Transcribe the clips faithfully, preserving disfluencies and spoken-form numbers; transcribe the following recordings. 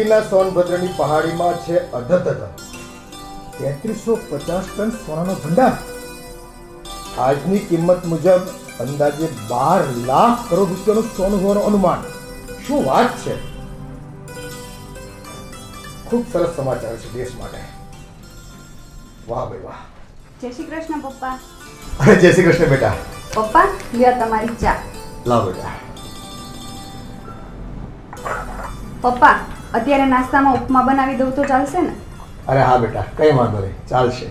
ગીરના સોનભદ્રની પહાડીમાં છે અધધધ તેત્રીસો પચાસ ટન સોનાનો ભંડાર. આજની કિંમત મુજબ અંદાજે બાર લાખ કરોડ રૂપિયાનું સોનું હોવાનું અનુમાન. શું વાત છે! ખૂબ સરસ સમાચાર છે દેશ માટે. વાહ ભાઈ વાહ. જય શ્રી કૃષ્ણ પપ્પા. અરે જય શ્રી કૃષ્ણ બેટા. પપ્પા લ્યો તમારી ચા. લાવ બેટા. પપ્પા અત્યારે નાસ્તામાં ઉપમા બનાવી દઉં તો ચાલશે ને? અરે હા બેટા, કઈ વાંધો નહીં, ચાલશે.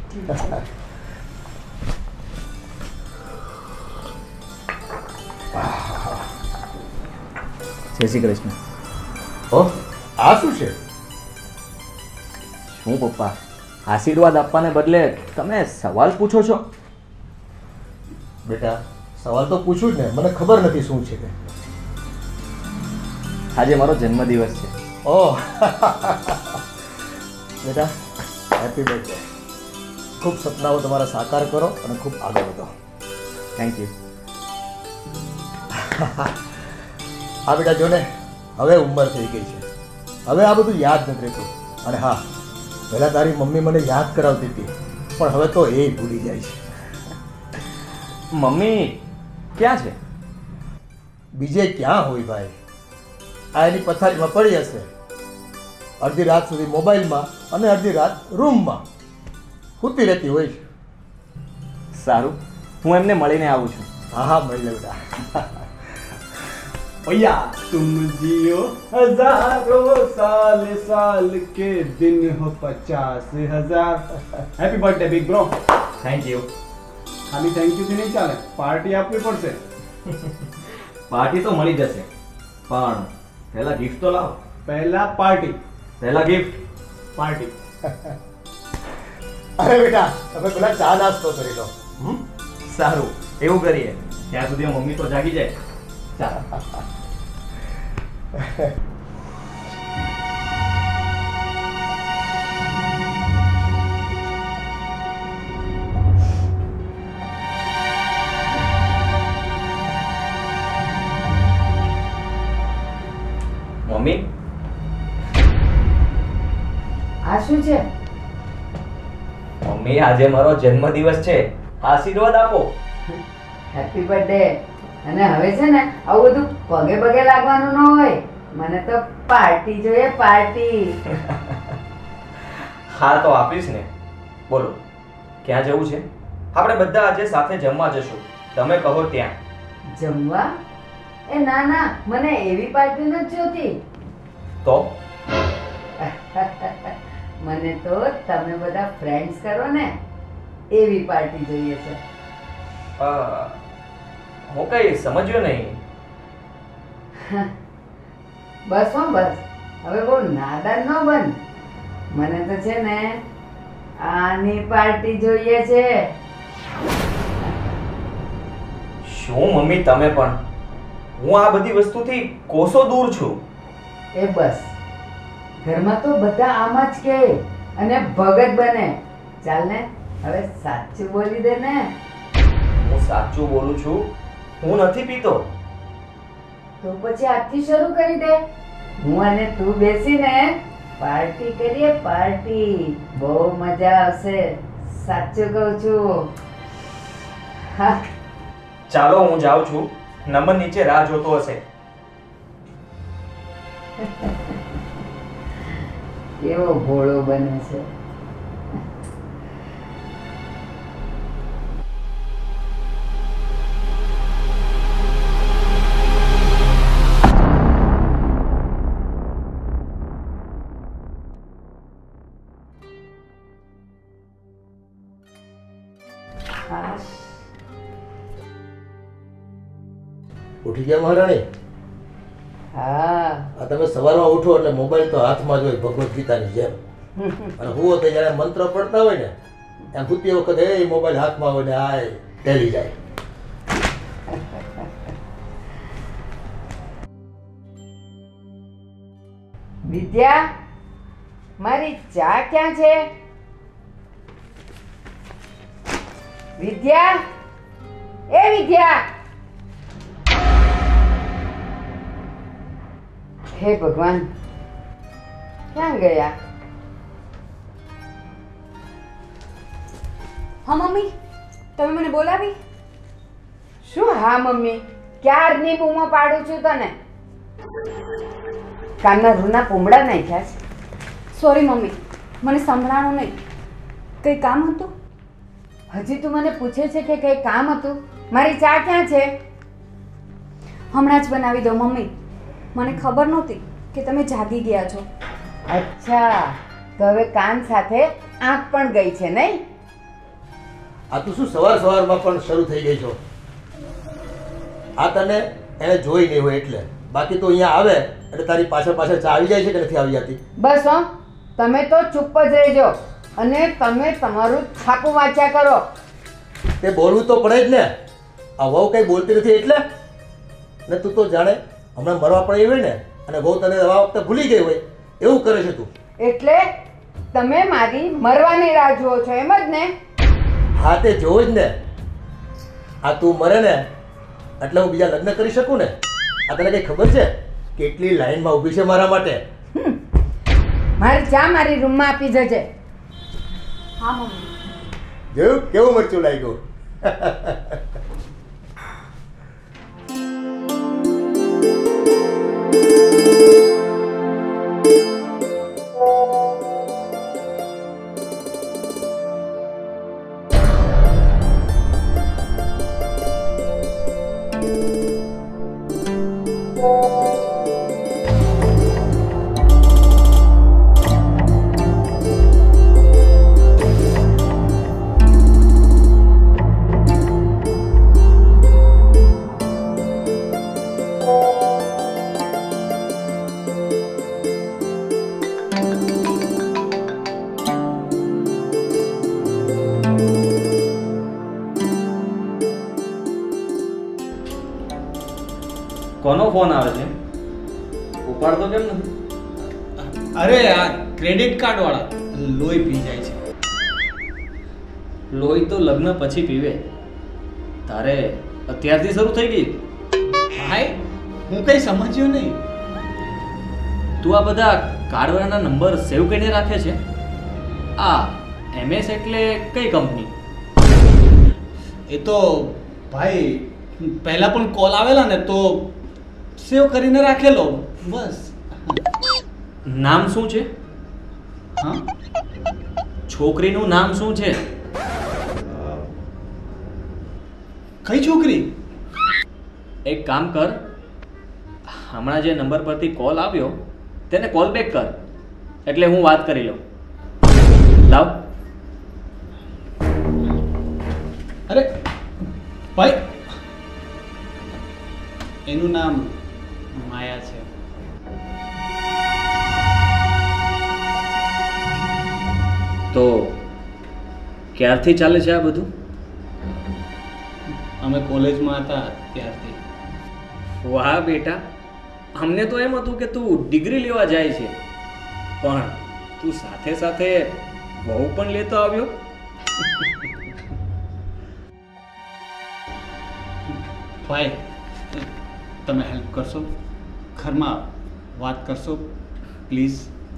જય શ્રી કૃષ્ણ. ઓ આ શું છે? શું પપ્પા, આશીર્વાદ આપવાને બદલે તમે સવાલ પૂછો છો? બેટા સવાલ તો પૂછું જ ને, મને ખબર નથી શું છે તે. આજે મારો જન્મદિવસ છે. ઓહ બેટા હેપી બર્થડે. ખૂબ સપનાઓ તમારા સાકાર કરો અને ખૂબ આગળ વધો. Thank you. હા બેટા જો ને, હવે ઉંમર થઈ ગઈ છે, હવે આ બધું યાદ નથી રહેતું. અને હા, પહેલાં તારી મમ્મી મને યાદ કરાવતી હતી, પણ હવે તો એ ભૂલી જાય છે. મમ્મી ક્યાં છે? બીજે ક્યાં હોય ભાઈ, આ એની પથારીમાં પડી હશે. અડધી રાત સુધી મોબાઈલમાં અને અડધી રાત રૂમમાં સૂતી રહેતી હોય છે. સારું, હું એમને મળીને આવું છું. હા હા મળી લે બેટા. भैया तुम जियो हजारों साल साल के दिन हो पचास हजार. Happy birthday big bro. Thank you. ખાલી થેન્ક યુ થી નહીં ચાલે, પાર્ટી આપવી પડશે. પાર્ટી તો મળી જશે, પણ પહેલા ગિફ્ટ તો લાવો. પહેલા પાર્ટી, પહેલા ગિફ્ટ. પાર્ટી. અરે બેટા તમે પેલા ચા નાસ્તો કરી લો. હમ સારું, એવું કરીએ. ત્યાં સુધી મમ્મી તો જાગી જાય. ચાલો. મમ્મી આ શું છે? મમ્મી આજે મારો જન્મદિવસ છે, આશીર્વાદ આપો. Happy birthday. અને હવે છે ને આવું બધું પગે પગે લાગવાનું ન હોય, મને તો પાર્ટી જોઈએ, પાર્ટી. હા તો આપીશ ને. બોલો ક્યાં જવું છે? આપણે બધા આજે સાથે જમવા જશું, તમે કહો ત્યાં. જમવા? એ ના ના, મને એવી પાર્ટી નથી જોતી. તો મને તો તમે બધા ફ્રેન્ડ્સ કરો ને એવી પાર્ટી જોઈએ છે. અ, હું કઈ સમજ્યો નહીં. બસ હો બસ, હવે બહુ નાદાન ન બન. મને તો છે ને આની પાર્ટી જોઈએ છે. શું મમ્મી તમે પણ, હું આ બધી વસ્તુથી કોસો દૂર છું. એ બસ, ઘરમાં તો બધા આમ જ કહે અને ભગત બને. ચાલ ને હવે સાચું બોલી દે ને. હું સાચું બોલું છું, હું નથી પીતો. તો પછી આજથી શરૂ કરી દે. હું અને તું બેસીને પાર્ટી કરીએ, પાર્ટી. બહુ મજા આવશે, સાચું કહું છું. હા ચાલો હું જાઉં છું, નમન નીચે રાહ જોતો હશે. કેવો ભોળો બને છે. ઉઠી ગયા મહારાણી? હા, આ તમે સવારમાં ઉઠો એટલે મોબાઈલ તો હાથમાં જ હોય ભગવદ્ ગીતાની જેમ. અને હું તો જયારે મંત્ર પડતા હોય ને એમ ભૂતી વખતે એ મોબાઈલ હાથમાં હોય ને આ ટેલી જાય. વિદ્યા, મારી ચા ક્યાં છે? વિદ્યા, એ વિદ્યા. હે ભગવાન, ક્યાં ગયા? હા મમ્મી, તમે મને બોલાવી? શું હા મમ્મી? ક્યારની બૂમો પાડું છું તને. કાનના રૂના પૂમડા નાખ્યા છે. સોરી મમ્મી, મને સંભળાણું નહીં. કંઈ કામ હતું? હજી તું મને પૂછે છે કે કઈ કામ હતું? મારી ચા ક્યાં છે? હમણાં જ બનાવી દો મમ્મી. મને ખબર નહોતી કે તમે જાગી ગયા છો. અચ્છા, તો હવે કાન સાથે આંખ પણ ગઈ છે નહીં? આ તું શું સવાર સવારમાં પણ શરૂ થઈ ગઈ છો? આ તને એને જોઈ નહીં હોય એટલે, બાકી તો અહીંયા આવે એટલે તારી પાછળ પાછળ ચા આવી જાય છે કે નથી આવી જતી? બસ હો, તમે તો ચૂપ જ રહેજો અને તમે તમારું છાપું વાંચ્યા કરો. તે બોલવું તો પડે જ ને. આ વહુ કઈ બોલતી નથી એટલે ને તું તો જાણે હમણાં મરવા પડે હોય ને અને વહુ તને દવા વખતે ભૂલી ગઈ હોય એવું કરે છે તું. એટલે તમે મારી મરવાની રાહ જુઓ છો એમ જ ને? હા તે જોવું જ ને. આ તું મરે ને એટલે હું બીજા લગ્ન કરી શકું ને. આ તને કઈ ખબર છે કેટલી લાઈનમાં ઊભી છે મારા માટે? મારી ચા મારી રૂમમાં આપી જજે. હા મમ્મી. જોયું કેવું મરચું લાગ્યું? કોનો ફોન આવે છે? ઉપાડતો કેમ નથી? અરે આ ક્રેડિટ કાર્ડ વાળા લોહી પી જાય છે. લોહી તો લગ્ન પછી પીવે. તારે અત્યારથી શરૂ થઈ ગઈ? ભાઈ હું કઈ સમજ્યો નહીં. તું આ બધા કાર્ડવાળાના નંબર સેવ કરીને રાખે છે? આ એમએસ એટલે કઈ કંપની? એ તો ભાઈ પહેલા પણ કોલ આવેલા ને તો સેવ કરીને રાખેલો બસ. નામ શું છે? હા, છોકરીનું નામ શું છે? કઈ છોકરી? એક કામ કર, હમણાં જે નંબર પરથી કોલ આવ્યો તેને કોલ બેક કર એટલે હું વાત કરી લઉં. લાવ. અરે ભાઈ એનું નામ માયા છે. તો ક્યારથી ચાલે છે આ બધું? અમે કોલેજમાં હતા ત્યારથી. વાહ બેટા, અમને તો એમ હતું કે તું ડિગ્રી લેવા જાય છે, પણ તું સાથે સાથે બહુ પણ લેતો આવ્યો. ભાઈ તમે હેલ્પ કરશો? ઘરમાં વાત કરશો પ્લીઝ?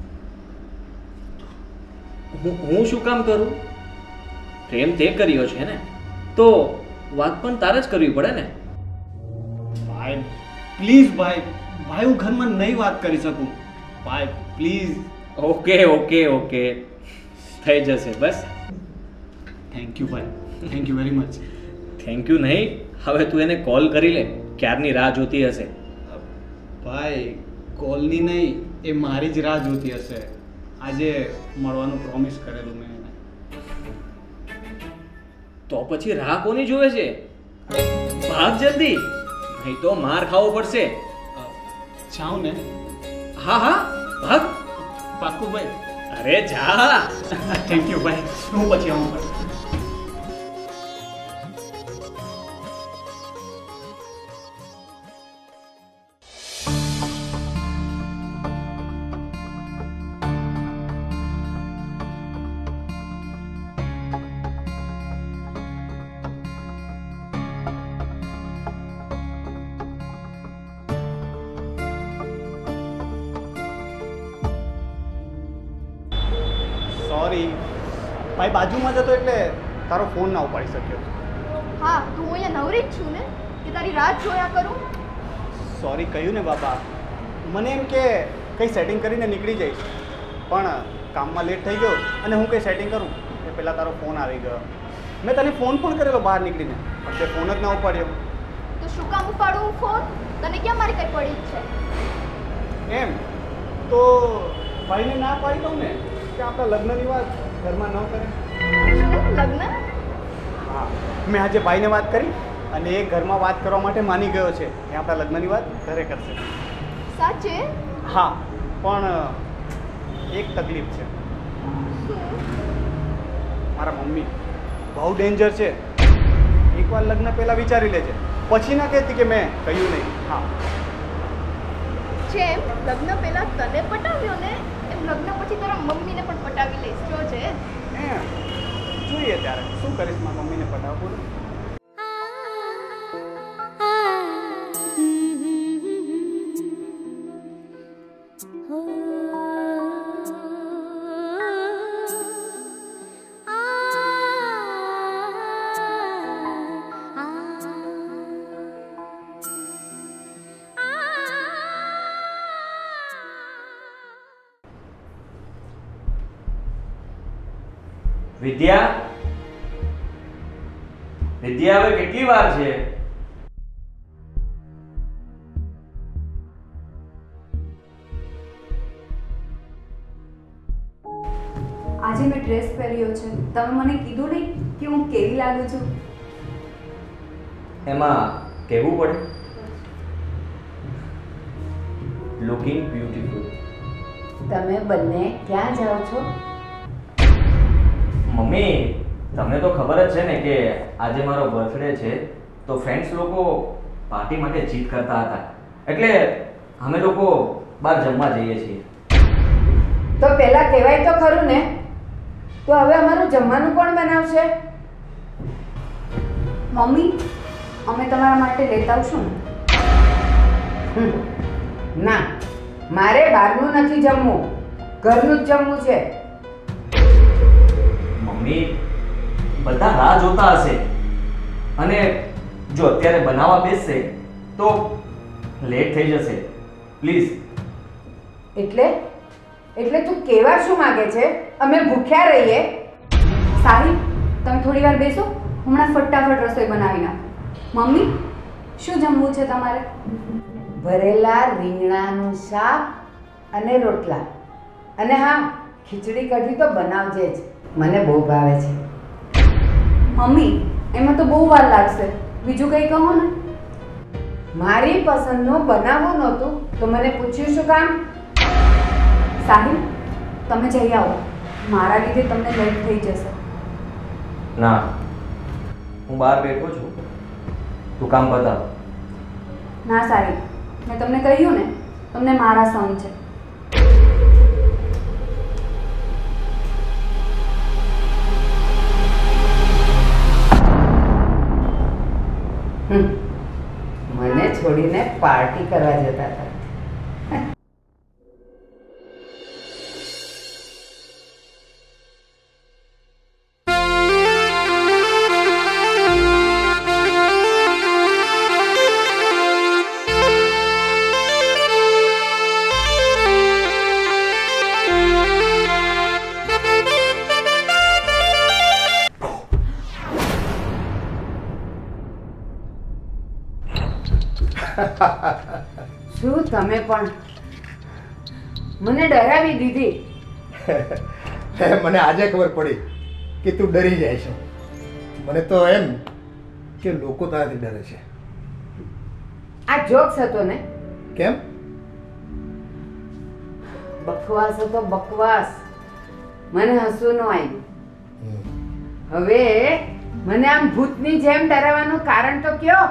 હું હું શું કામ કરું? પ્રેમ તે કર્યો છે ને, તો વાત પણ તારે જ કરવી પડે ને. ભાઈ પ્લીઝ ભાઈ ભાઈ હું ઘરમાં નહીં વાત કરી શકું. ભાઈ પ્લીઝ. ઓકે ઓકે ઓકે, થઈ જશે બસ. થેન્ક યુ ભાઈ, thank you very much. Thank you નહીં, હવે તું એને કોલ કરી લે, ક્યારની રાહ જોતી હશે. ભાઈ કોલની નહીં, એ મારી જ રાહ જોતી હશે. આજે મળવાનું પ્રોમિસ કરેલું મેં એને. તો પછી રાહ કોની જોવે છે? ભાગ જલ્દી, નહીં તો માર ખાવો પડશે. જાઉં ને? હા હા ભાગ. પાક્કું ભાઈ? અરે જા. થેન્ક યુ ભાઈ, હું પછી આવું ભાઈ. સોરી ભાઈ બાજુમાં જતો એટલે તારો ફોન ના ઉપાડી શક્યો. હા તું હું અહીંયા નવરી જ છું ને કે તારી રાત જોયા કરું. સોરી કહ્યું ને બાપા. મને એમ કે કંઈ સેટિંગ કરીને નીકળી જઈશ, પણ કામમાં લેટ થઈ ગયો અને હું કંઈ સેટિંગ કરું એ પહેલાં તારો ફોન આવી ગયો. મેં તને ફોન પણ કરેલો બહાર નીકળીને, પણ તે ફોન જ ના ઉપાડ્યો. તો શું કામ ઉપાડું હું ફોન? તને ક્યાં મારી કઈ પડી જ છે? એમ તો ભાઈને ના પાડી દઉં ને કે આપણા લગ્નની વાત ઘરમાં ન કરે. શું લગ્ન? હા, મેં આજે ભાઈને વાત કરી અને એ ઘરમાં વાત કરવા માટે માની ગયો છે કે આપણા લગ્નની વાત ઘરે કરશે. સાચે? હા, પણ એક તકલીફ છે. મારા મમ્મી બહુ ડેન્જર છે. એકવાર લગ્ન પહેલાં વિચારી લેજે, પછી ના કહેતી કે મેં કહ્યું નહીં. હા, જેમ લગ્ન પહેલા તને પટાવ્યો ને એમ લગ્ન પછી તારા મમ્મીને પણ પટાવી લઈશ. જો છે એમ જોઈએ ત્યારે શું કરીશ મારા મમ્મીને પટાવવું. વિદ્યા, વિદ્યા હવે કેટલી વાર છે? આજે મેં ડ્રેસ પહેર્યો છે, તમે મને કીધું નહીં કે હું કેવી લાગુ છું? એમાં કહેવું પડે? Looking beautiful. તમે બંને ક્યાં જાઓ છો? મમ્મી, તમને તો ખબર જ છે ને કે આજે મારો બર્થડે છે, તો ફ્રેન્ડ્સ લોકો પાર્ટી માટે જીત કરતા હતા, એટલે અમે લોકો બહાર જમવા જઈએ છીએ. તો પહેલા કહેવાય તો ખરું ને. તો હવે અમારું જમવાનું કોણ બનાવશે? મમ્મી, અમે તમારા માટે લેતા આવશું ને? હમ. ના, મારે બહારનું નથી જમવું, ઘરનું જ જમવું છે. મમ્મી, બધા રાહ જોતા હશે અને જો અત્યારે બનાવવા બેસશે તો લેટ થઈ જશે. પ્લીઝ. એટલે એટલે તું કહેવા શું માંગે છે? અમે ભૂખ્યા રહીએ? સાહિબ, તમે થોડી વાર બેસો, હમણાં ફટાફટ રસોઈ બનાવી નાખો. મમ્મી, શું જમવું છે તમારે? ભરેલા રીંગણાનું શાક અને રોટલા, અને હા, ખીચડી કઢી તો બનાવજે જ, મને બહુ ભાવે છે. મમ્મી, એમાં તો બહુ વાર લાગશે, બીજું કંઈ કહો ને. મારી પસંદનું બનાવવું નહોતું તો મને પૂછ્યું શું કામ? સાહિબ, તમે જઈ આવો, મારા લીધે તમને લેટ થઈ જશે. ના, હું બહાર બેઠો છું, તું કામ બતાવ. ના સાહિબ, મેં તમને કહ્યું ને, તમને મારા સન છે. હમ. મને છોડીને પાર્ટી કરવા જતા હતા. શું તમે પણ મને ડરાવી દીધી? મને આજે ખબર પડી કે તું ડરી જાય છે. મને તો એમ કે લોકો તારાથી ડરે છે. આ જોક્સ હતો ને? કેમ? બકવાસ હતો, બકવાસ. મને હસવું ન આવ્યું. હવે મને આમ ભૂતની જેમ ડરાવવાનું કારણ તો કયો?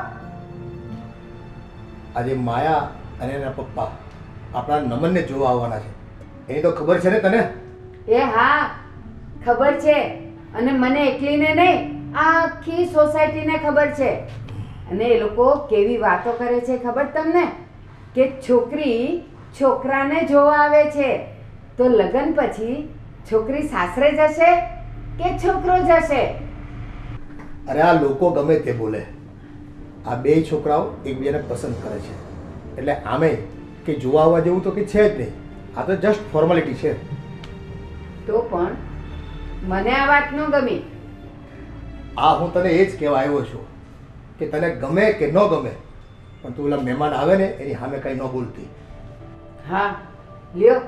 આજે માયા અને એના પપ્પા આપણા નમનને જોવા આવવાના છે, એની તો ખબર છે ને તને? એ હા, ખબર છે. અને મને એકલીને નહીં, આખી સોસાયટીને ખબર છે. અને એ લોકો કેવી વાતો કરે છે ખબર તમને? કે છોકરી છોકરાને જોવા આવે છે, તો લગ્ન પછી છોકરી સાસરે જશે કે છોકરો જશે? અરે આ લોકો ગમે તે બોલે, આ બે છોકરાઓ એકબીજાને પસંદ કરે છે, એટલે આમે કે જોવા આવવા જેવું તો કે છે જ નહીં. આ તો જસ્ટ ફોર્માલિટી છે. તો પણ મને આ વાત ન ગમી. આ હું તને એ જ કહેવા આવ્યો છું કે તને ગમે કે ન ગમે, પણ તું ઓલા મહેમાન આવે ને એની સામે કંઈ ન બોલતી. હા લ્યો,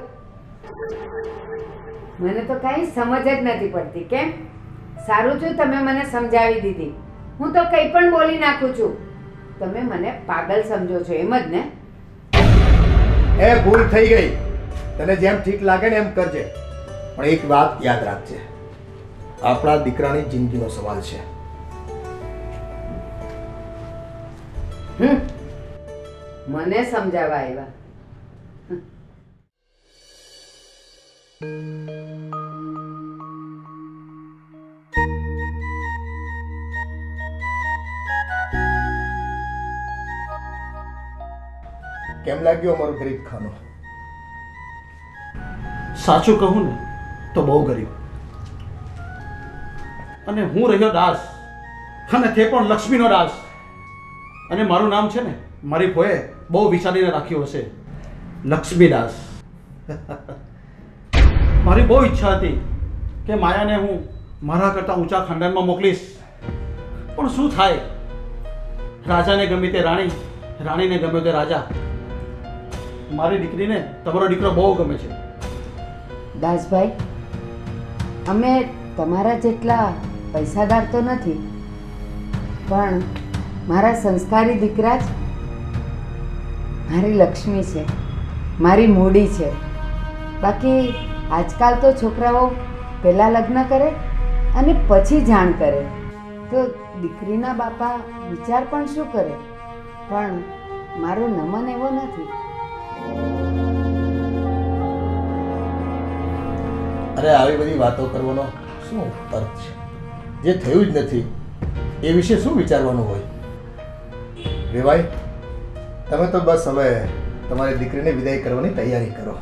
મને તો કાંઈ સમજ જ નથી પડતી. કેમ? સારું છું તમે મને સમજાવી દીધી. હું તો કંઈ પણ બોલી નાખું છું. તમે મને પાગલ સમજો છો એમ જ ને? એ ભૂલ થઈ ગઈ. તને જેમ ઠીક લાગે ને એમ કરજે, પણ એક વાત યાદ રાખજે, આપણા દીકરાની જિંદગીનો સવાલ છે. હમ મને સમજાવવા આવ્યા. કેમ લાગ્યું અમારું ગરીબ ખાનું? સાચું કહું ને તો બહુ ગરીબ. અને હું રહ્યો દાસ, અને તે પણ લક્ષ્મીનો દાસ. અને મારું નામ છે ને મારી ફોએ બહુ વિચારીને રાખ્યું હશે, લક્ષ્મીદાસ. મારી બહુ ઈચ્છા હતી કે માયાને હું મારા કરતાં ઊંચા ખાનદાનમાં મોકલીશ, પણ શું થાય, રાજાને ગમે તે રાણી, રાણીને ગમે તે રાજા. મારી દીકરીને તમારો દીકરો બહુ ગમે છે. દાસભાઈ, અમે તમારા જેટલા પૈસાદાર તો નથી, પણ મારા સંસ્કારી દીકરા જ મારી લક્ષ્મી છે, મારી મૂડી છે. બાકી આજકાલ તો છોકરાઓ પહેલાં લગ્ન કરે અને પછી જાણ કરે, તો દીકરીના બાપા વિચાર પણ શું કરે. પણ મારો નમન એવો નથી. અરે આવી બધી વાતો કરવાનો શું અર્થ છે? જે થયું જ નથી એ વિશે શું વિચારવાનું હોય? રેવાય, તમે તો બસ હવે તમારી દીકરીને વિદાય કરવાની તૈયારી કરો.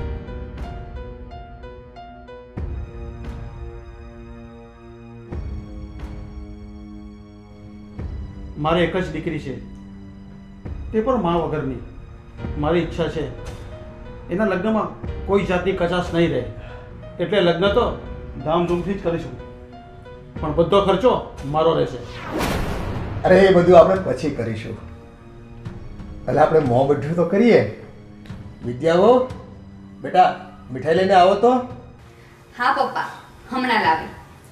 મારી એક જ દીકરી છે, તે પણ મા વગરની. મારી ઈચ્છા છે એના લગ્નમાં કોઈ જાતની કચાશ નહીં રહે, એટલે લગ્ન તો ધામધૂમથી જ કરીશું, પણ બધો ખર્ચો મારો રહેશે. અરે એ બધું આપણે પછી કરીશું, પહેલાં આપણે મોં બધું તો કરીએ. વિદ્યાવો, બેટા મીઠાઈ લઈને આવો તો. હા પપ્પા, હમણાં લાવી.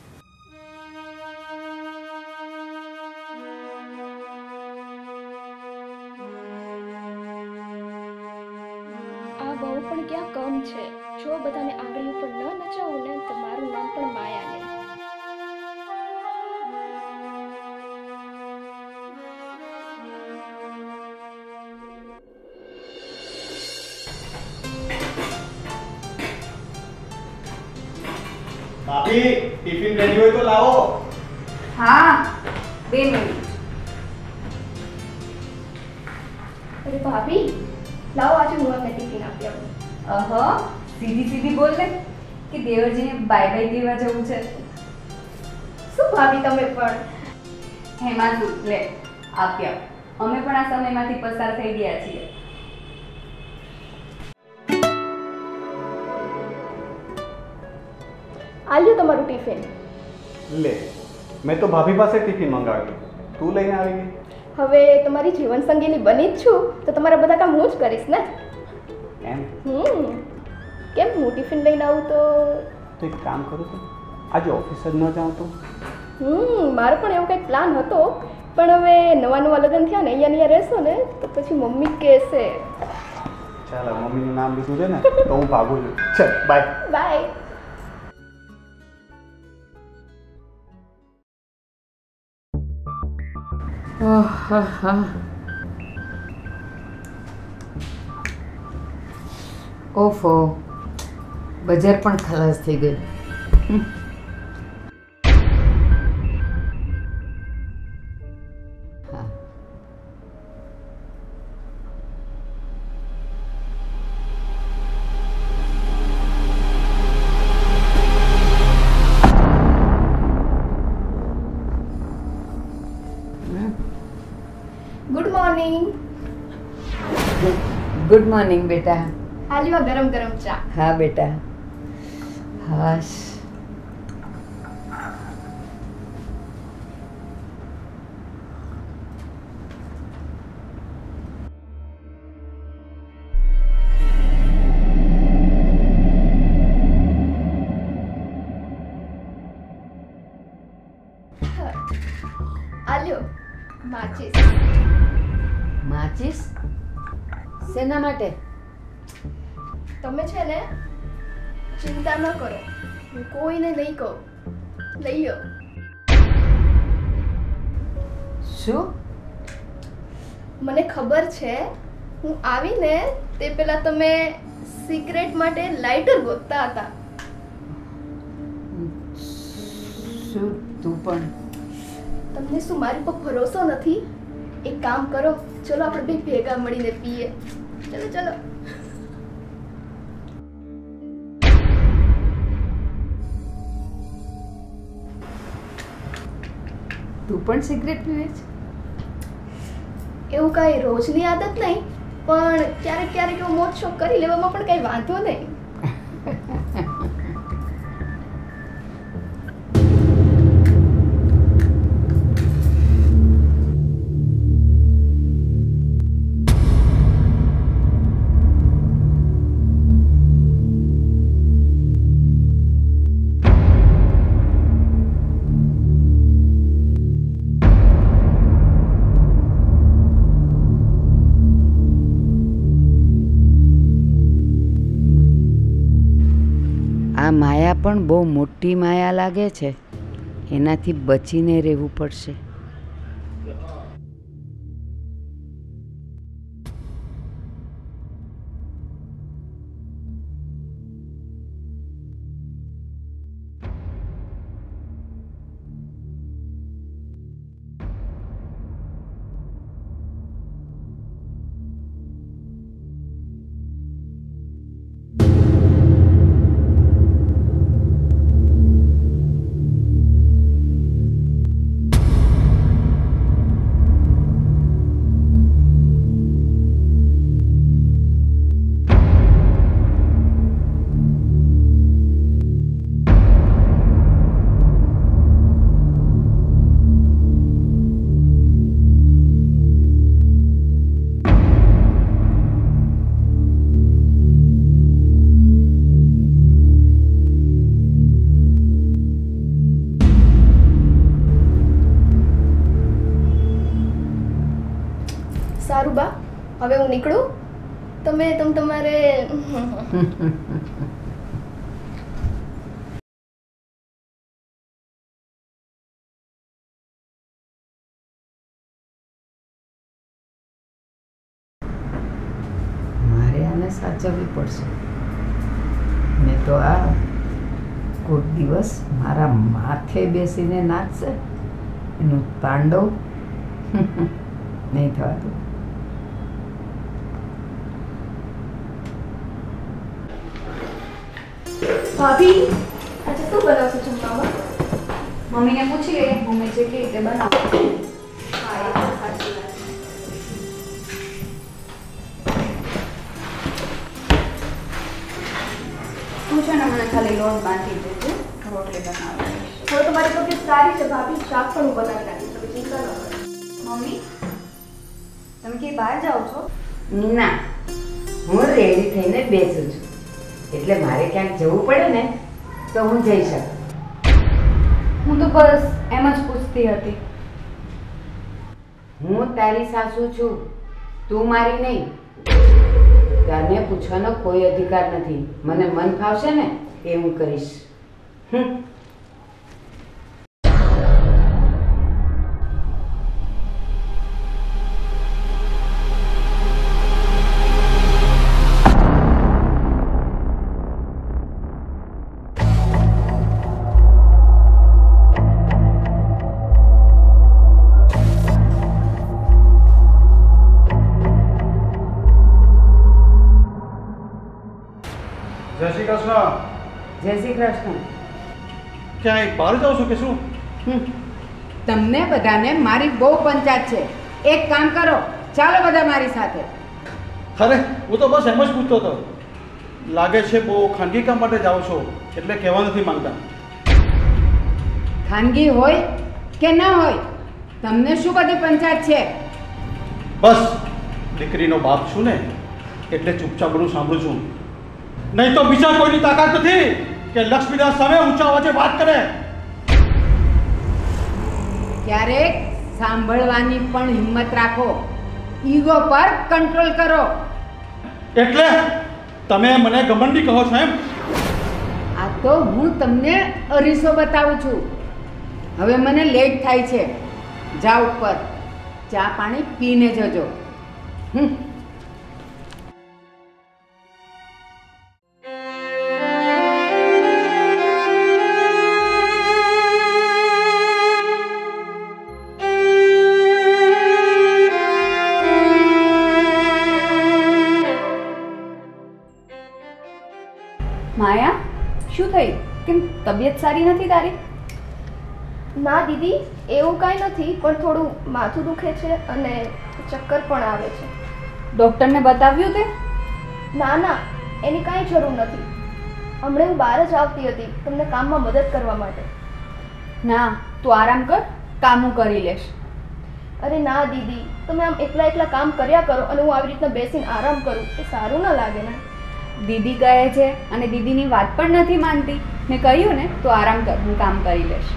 આ બહુ પણ ક્યાં કમ છે. જો બધાને આંગળી ઉપર ન નચાવું ને તો મારું નામ પણ માયા નહીં. ભાભી, ટિફિન રેડી હોય તો લાવો. હા, બે મિનિટ. અરે ભાભી, લાવો આજે હું અમને ટિફિન આપી આવું. અહ, સીધી સીધી બોલ ને કે દેવરજીને બાય બાય કહેવા જવું છે. શું ભાભી તમે પણ? હેમાંશુ, લે આપી આવ. અમે પણ આ સમયમાંથી પસાર થઈ ગયા છીએ. આલ્યું તમારું ટિફિન. લે, મેં તો ભાભી પાસે ટિફિન મંગાવ્યું, તું લઈને આવી ગઈ. હવે તમારી જીવન સંગીની બની જ છું તો તમારા બધા કામ હું જ કરીશ ને. એમ? હમ કેમ હું ટિફિન લઈને આવું તો? તો એક કામ કરું તો આજે ઓફિસ જ ન જાઉં તો? હમ મારો પણ એવો કંઈક પ્લાન હતો, પણ હવે નવા નવા લગ્ન થયા ને અહીંયા અહીંયા રહેશો ને તો પછી મમ્મી કહેશે. ચાલો, મમ્મીનું નામ લીધું છે ને તો હું ભાગું છું. ચાલ, બાય બાય. ઓફો, બજાર પણ ખલાસ થઈ ગઈ. હા, મોર્નિંગ. ગુડ મોર્નિંગ બેટા. હાલીમાં ગરમ ગરમ ચા. હા બેટા. હાશ. આલ્યો માચીસ. માચીસ શેના માટે? તમે છે ને ચિંતા ન કરો, હું કોઈને નહીં કહું. લઈ લો. શું? મને ખબર છે હું આવીને તે પહેલા તમે સિગરેટ માટે લાઇટર ગોતતા હતા. શું તું પણ? તમને શું મારી પર ભરોસો નથી? એક કામ કરો, ચલો આપણે બે ભેગા મળીને પીએ. ચલો ચલો. તું પણ સિગરેટ પીવે છે? એવું કાંઈ રોજની આદત નહીં, પણ ક્યારેક ક્યારેક એવો મોજ શોખ કરી લેવામાં પણ કાંઈ વાંધો નહીં. આ માયા પણ બહુ મોટી માયા લાગે છે. એનાથી બચીને રહેવું પડશે. સારું બા, હવે હું નીકળું. તમે તમ તમારે મારે આને સાચવવી પડશે. મેં તો આ કોઈક દિવસ મારા માથે બેસીને નાચશે. એનું તાંડવ નહીં થવાતું. ભાભી આજે શું બનાવશો જમવામાં? મમ્મીને પૂછી લઈએ, મમ્મી જે કે રીતે બનાવો. હા, એ તો સાચી વાત છે. હું છે ને મને ખાલી લોટ બાંધી દેજો, રોટલી બનાવવાની. હવે તો મારી તબિયત સારી છે ભાભી, શાક પણ હું બનાવી નાખીશ, તમે ચિંતા ન કરો. મમ્મી તમે કે બહાર જાઓ છો? ના, હું રેડી થઈને બેસું છું. એટલે મારે ક્યાંક જવું પડે ને તો હું જઈ શકું. હું તો બસ એમ જ પૂછતી હતી. હું તારી સાસુ છું, તું મારી નહીં. તને પૂછવાનો કોઈ અધિકાર નથી. મને મન ફાવશે ને એ હું કરીશ. હમ. જય શ્રી કૃષ્ણ. જય શ્રી કૃષ્ણ. ક્યાંય બહાર જાઓ છો કે શું? હમ. તમને બધાને મારી બહુ પંચાયત છે. એક કામ કરો, ચાલો બધા મારી સાથે. અરે હું તો બસ એમ જ પૂછતો હતો. લાગે છે બહુ ખાનગી કામ માટે જાઓ છો એટલે કહેવા નથી માંગતા. ખાનગી હોય કે ના હોય, તમને શું બધી પંચાયત છે? બસ દીકરીનો બાપ છું ને એટલે ચૂપચાપ બધું સાંભળું છું. નહીં તો બીજા કોઈની તાકાત નથી કે લક્ષ્મીદાસ સામે ઊંચા અવાજે વાત કરે. ક્યારેક સાંભળવાની પણ હિંમત રાખો. ઈગો પર કંટ્રોલ કરો. એટલે તમે મને ગમંડી કહો છો એમ? આ તો હું તમને અરીસો બતાવું છું. હવે મને લેટ થાય છે. જાઓ ઉપર, ચા પાણી પીને જજો. હમ માયા, શું થયું? કેમ તબિયત સારી નથી તારી? ના દીદી, એવું કાંઈ નથી, પણ થોડું માથું દુખે છે અને ચક્કર પણ આવે છે. ડૉક્ટરને બતાવ્યું તે? ના ના, એની કાંઈ જરૂર નથી. હમણાં હું બહાર જ આવતી હતી તમને કામમાં મદદ કરવા માટે. ના, તું આરામ કર, કામ હું કરી લઈશ. અરે ના દીદી, તમે આમ એકલા એકલા કામ કર્યા કરો અને હું આવી રીતના બેસીને આરામ કરું, એ સારું ના લાગે ને. દીદી કહે છે અને દીદીની વાત પણ નથી માનતી. મેં કહ્યું ને, તો આરામ કર, હું કામ કરી લઈશ.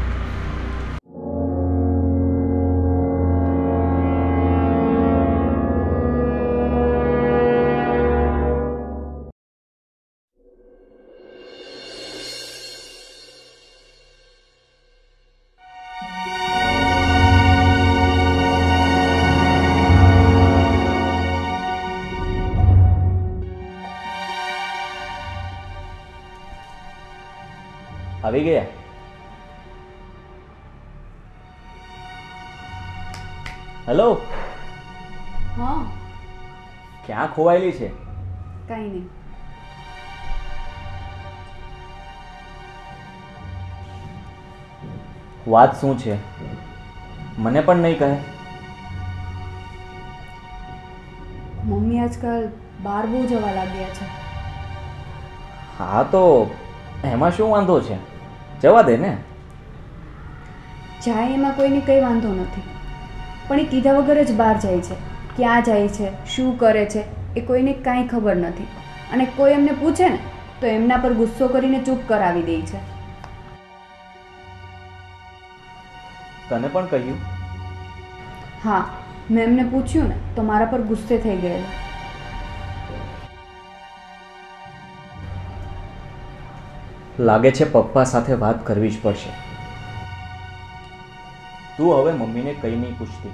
આવી ગયા? હેલો, હા, ક્યાં ખોવાયેલી છે? કાંઈ નહીં. વાત શું છે? મને પણ નહીં કહે. મમ્મી આજકાલ બહાર બહુ જવા લાગ્યા છે. હા, તો એમાં શું વાંધો છે? જવા દે ને. જાય એમાં કોઈને કંઈ વાંધો નથી, પણ એ કીધા વગર જ બહાર જાય છે. ક્યાં જાય છે, શું કરે છે, એ કોઈને કાંઈ ખબર નથી. અને કોઈ એમને પૂછે ને તો એમના પર ગુસ્સો કરીને ચૂપ કરાવી દે છે. તને પણ કહ્યું? હા, મેં એમને પૂછ્યું ને તો મારા પર ગુસ્સે થઈ ગયેલા. લાગે છે પપ્પા સાથે વાત કરવી જ પડશે. તું હવે મમ્મીને કંઈ નહીં પૂછતી.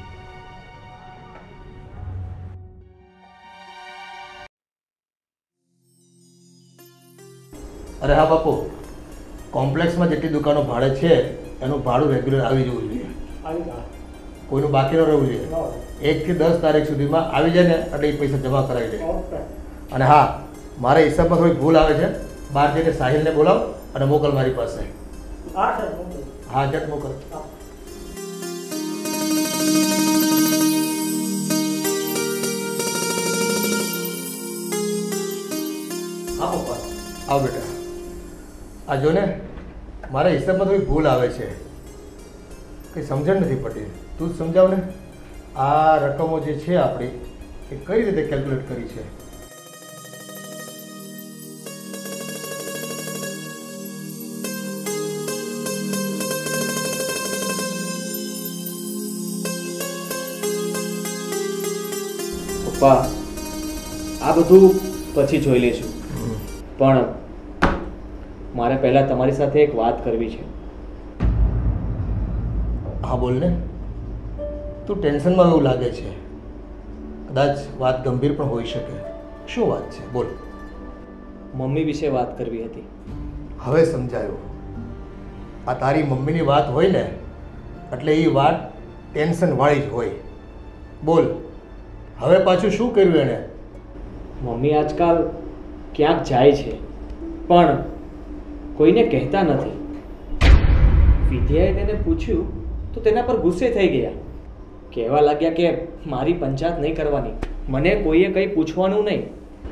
અરે હા બાપુ, કોમ્પ્લેક્સમાં જેટલી દુકાનો ભાડે છે એનું ભાડું રેગ્યુલર આવી જવું જોઈએ. કોઈનું બાકી ન રહેવું જોઈએ. એકથી દસ તારીખ સુધીમાં આવી જાય ને એટલે એ પૈસા જમા કરાવી દે. અને હા, મારા હિસાબમાં થોડી ભૂલ આવે છે. બહાર જઈને સાહિલને બોલાવ અને મોકલ મારી પાસે. હા, જટ મોકલ. હા પપ્પા, આવ બેટા. આ જો ને, મારા હિસાબમાં થોડી ભૂલ આવે છે. કંઈ સમજણ નથી પડતી. તું જ સમજાવ ને. આ રકમો જે છે આપણી એ કઈ રીતે કેલ્ક્યુલેટ કરી છે? પપ્પા, આ બધું પછી જોઈ લઈશું, પણ મારે પહેલાં તમારી સાથે એક વાત કરવી છે. હા બોલ ને. તું ટેન્શનમાં એવું લાગે છે. કદાચ વાત ગંભીર પણ હોઈ શકે. શું વાત છે? બોલ. મમ્મી વિશે વાત કરવી હતી. હવે સમજાયું. આ તારી મમ્મીની વાત હોય ને એટલે એ વાત ટેન્શનવાળી જ હોય. બોલ, હવે પાછું શું કર્યું એણે? મમ્મી આજકાલ ક્યાંક જાય છે પણ કોઈને કહેતા નથી. વિદ્યાએ તેને પૂછ્યું તો તેના પર ગુસ્સે થઈ ગયા. કહેવા લાગ્યા કે મારી પંચાયત નહીં કરવાની, મને કોઈએ કંઈ પૂછવાનું નહીં.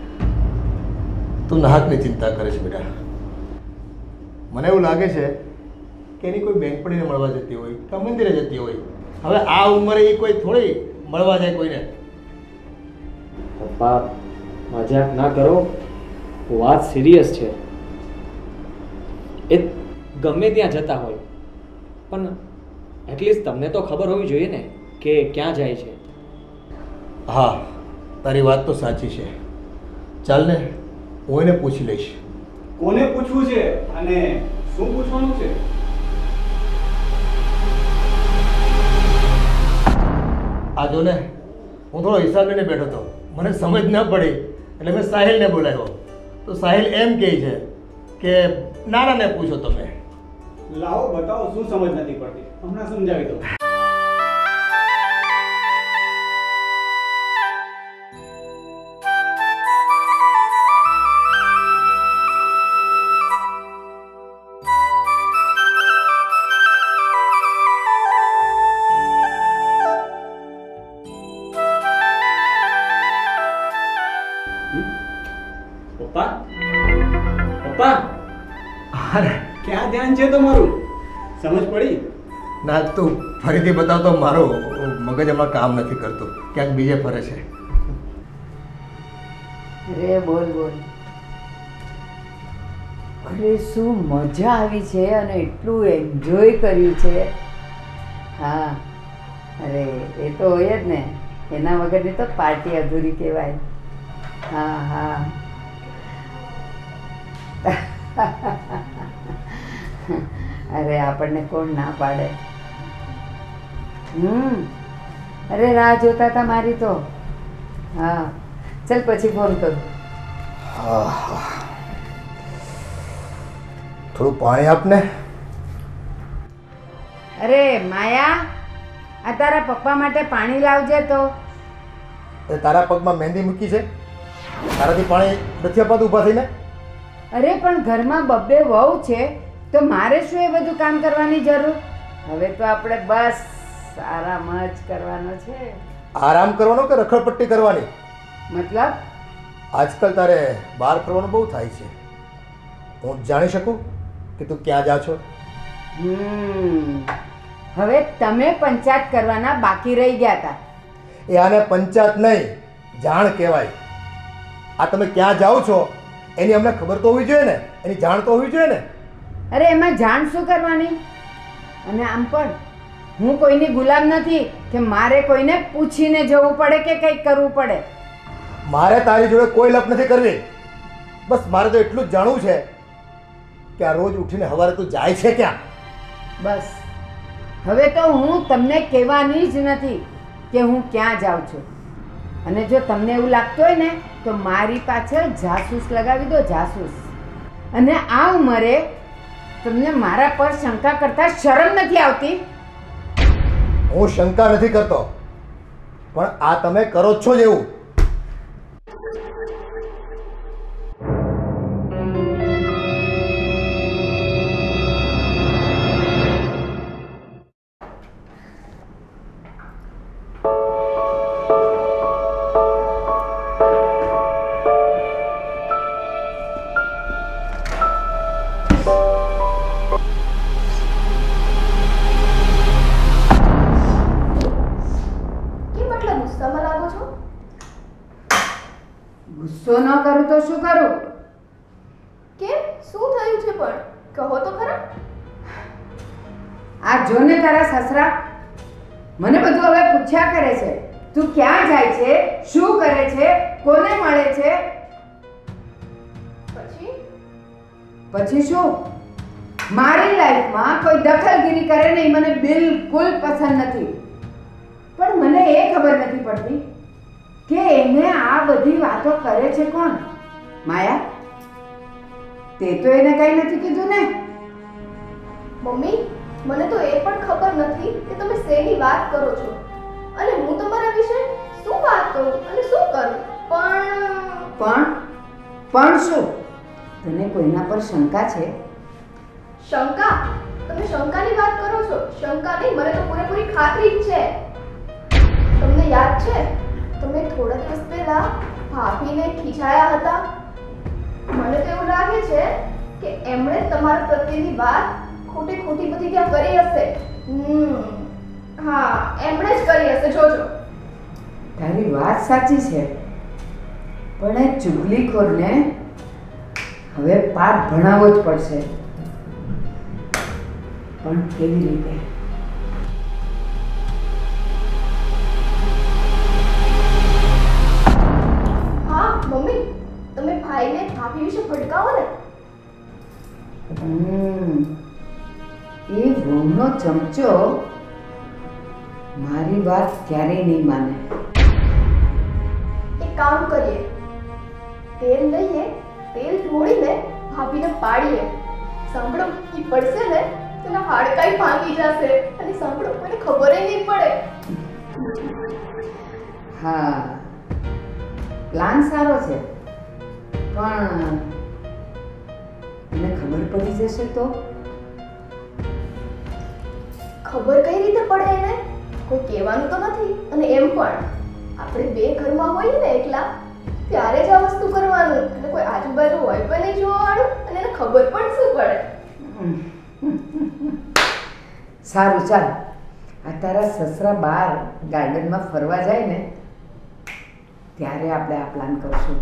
તું નાહકની ચિંતા કરે છે બેટા. મને એવું લાગે છે કે એની કોઈ બેનપણીને મળવા જતી હોય કે મંદિરે જતી હોય. હવે આ ઉંમરે એ કોઈ થોડી મળવા જાય કોઈને. પપ્પા મજાક ના કરો, વાત સિરિયસ છે. એ ગમે ત્યાં જતા હોય પણ એટલીસ્ટ તમને તો ખબર હોવી જોઈએ ને કે ક્યાં જાય છે. હા, તારી વાત તો સાચી છે. ચાલ ને, હું એને પૂછી લઈશ. કોને પૂછવું છે અને શું પૂછવાનું છે? આ જો ને, હું થોડો હિસાબ લઈને બેઠો હતો, મને સમજ ન પડી એટલે મેં સાહિલને બોલાવ્યો. તો સાહિલ એમ કહે છે કે નાનાને પૂછો તમે. લાવો બતાવો, શું સમજ નથી પડતી, હમણાં સમજાવી દો. પપ્પા પપ્પા અરે ક્યાં ધ્યાન છે તમારું? સમજ પડી? ના, તું ફરીથી બતાવ તો. મારું મગજ હમણાં કામ નથી કરતું, ક્યાંક બીજે ફરે છે. અરે બોલ બોલ. અરે શું મજા આવી છે અને એટલું એન્જોય કર્યું છે. હા, અરે એ તો હોય જ ને, એના વગરની તો પાર્ટી અધૂરી કહેવાય. હા હા અરે આપણને કોણ ના પાડે. હમ અરે રાહ જોતા હતા મારી તો. હા ચલ પછી ફોન કરું. હા, થોડું પાણી આપને. અરે માયા, આ તારા પપ્પા માટે પાણી લાવજે તો. એ તારા પગમાં મહેંદી મૂકી છે, તારાથી પાણી નથી અપાતું ઊભા થઈને? અરે પણ ઘરમાં બબ્બે વહુ છે તો મારે શું એ બધું કામ કરવાની જરૂર? હવે તો આપણે બસ આરામ જ કરવાનો છે. આરામ કરવાનો કે રખડપટ્ટી કરવાની? મતલબ? આજકાલ તારે બહાર ફરવાનું બહુ થાય છે. હું જાણી શકું કે તું ક્યાં જા છો? હમ હવે તમે પંચાયત કરવાના બાકી રહી ગયા હતા. એ આને પંચાયત નહીં, જાણ કહેવાય. આ તમે ક્યાં જાઓ છો એની અમને ખબર તો હોવી જોઈએ ને, એની જાણ તો હોવી જોઈએ ને. અરે એમાં જાણ શું કરવાની? અને આમ પણ હું કોઈની ગુલામ નથી કે મારે કોઈને પૂછીને જવું પડે કે કંઈક કરવું પડે. મારે તારી જોડે કોઈ લપ નથી કરવી. બસ મારે તો એટલું જ જાણવું છે કે આ રોજ ઉઠીને સવારે તું જાય છે ક્યાં? બસ હવે તો હું તમને કહેવાની જ નથી કે હું ક્યાં જાઉં છું. અને જો તમને એવું લાગતું હોય ને તો મારી પાછળ જાસૂસ લગાવી દો, જાસૂસ. અને આ ઉંમરે તમને મારા પર શંકા કરતા શરમ નથી આવતી? હું શંકા નથી કરતો, પણ આ તમે કરો જ છો જ એવું. ગુસ્સો ન કરું તો શું કરું? કેમ, શું થયું છે પણ કહો તો ખરા. આ જો ને તારા સસરા મને બધું હવે પૂછ્યા કરે છે. તું ક્યાં જાય છે, શું કરે છે, કોને મળે છે? પછી પછી શું? મારી લાઈફમાં કોઈ દખલગીરી કરે નહીં, મને બિલકુલ પસંદ નથી. પણ મને એ ખબર નથી પડતી કે એને આ બધી વાતો કરે છે કોણ? માયા, તે તો એને કઈ નથી કીધું ને? મમ્મી, મને તો એ પણ ખબર નથી કે તમે શેની વાત કરો છો અને હું તમારા વિશે શું વાત કરું અને શું કરું. પણ પણ પણ શું? તને કોઈના પર શંકા છે? શંકા? તમે શંકાની વાત કરો છો? શંકા નહીં, મને તો પૂરેપૂરી ખાતરી જ છે. યાદ છે તમે થોડા દિવસ પહેલા ભાભીને ખીજાયા હતા? મને તો એવું લાગે છે કે એમણે તમારા પ્રત્યેની વાત ખોટી ખોટી બધી ત્યાં કરી હશે. હમ હા, એમણે જ કરી હશે. જોજો. તારી વાત સાચી છે, પણ એ ચુગલીખોરને હવે પાઠ ભણાવવો જ પડશે. પણ કેવી રીતે? હા મમ્મી, તમે ભાઈને ભાભી વિશે ભડકાવો ને. હમ એ વહુનો ચમચો મારી વાત ક્યારેય નહીં માને. એક કામ કરીએ, તેલ લઈએ, તેલ ઢોળીને ભાભીને પાડીએ. સાંભળો, ઈ પડશે ને તેના હાડકાઈ ભાંગી જશે અને સાંભળો મને ખબર નહીં પડે. હા, પ્લાન સારો છે, પણ એને ખબર પડી જશે તો? ખબર કઈ રીતે પડે એને? કોઈ કહેવાનું તો નથી. અને એમ પણ આપણે બે ઘરમાં હોઈએ ને એકલા, ત્યારે જ આ વસ્તુ કરવાનું. અને કોઈ આજુબાજુ હોય પણ નહીં જોવાવાળું, અને એને ખબર પણ શું પડે. સારું, ચાલ. આ તારા સસરા બહાર ગાર્ડનમાં ફરવા જાય ને ત્યારે આપણે આ પ્લાન કરશું.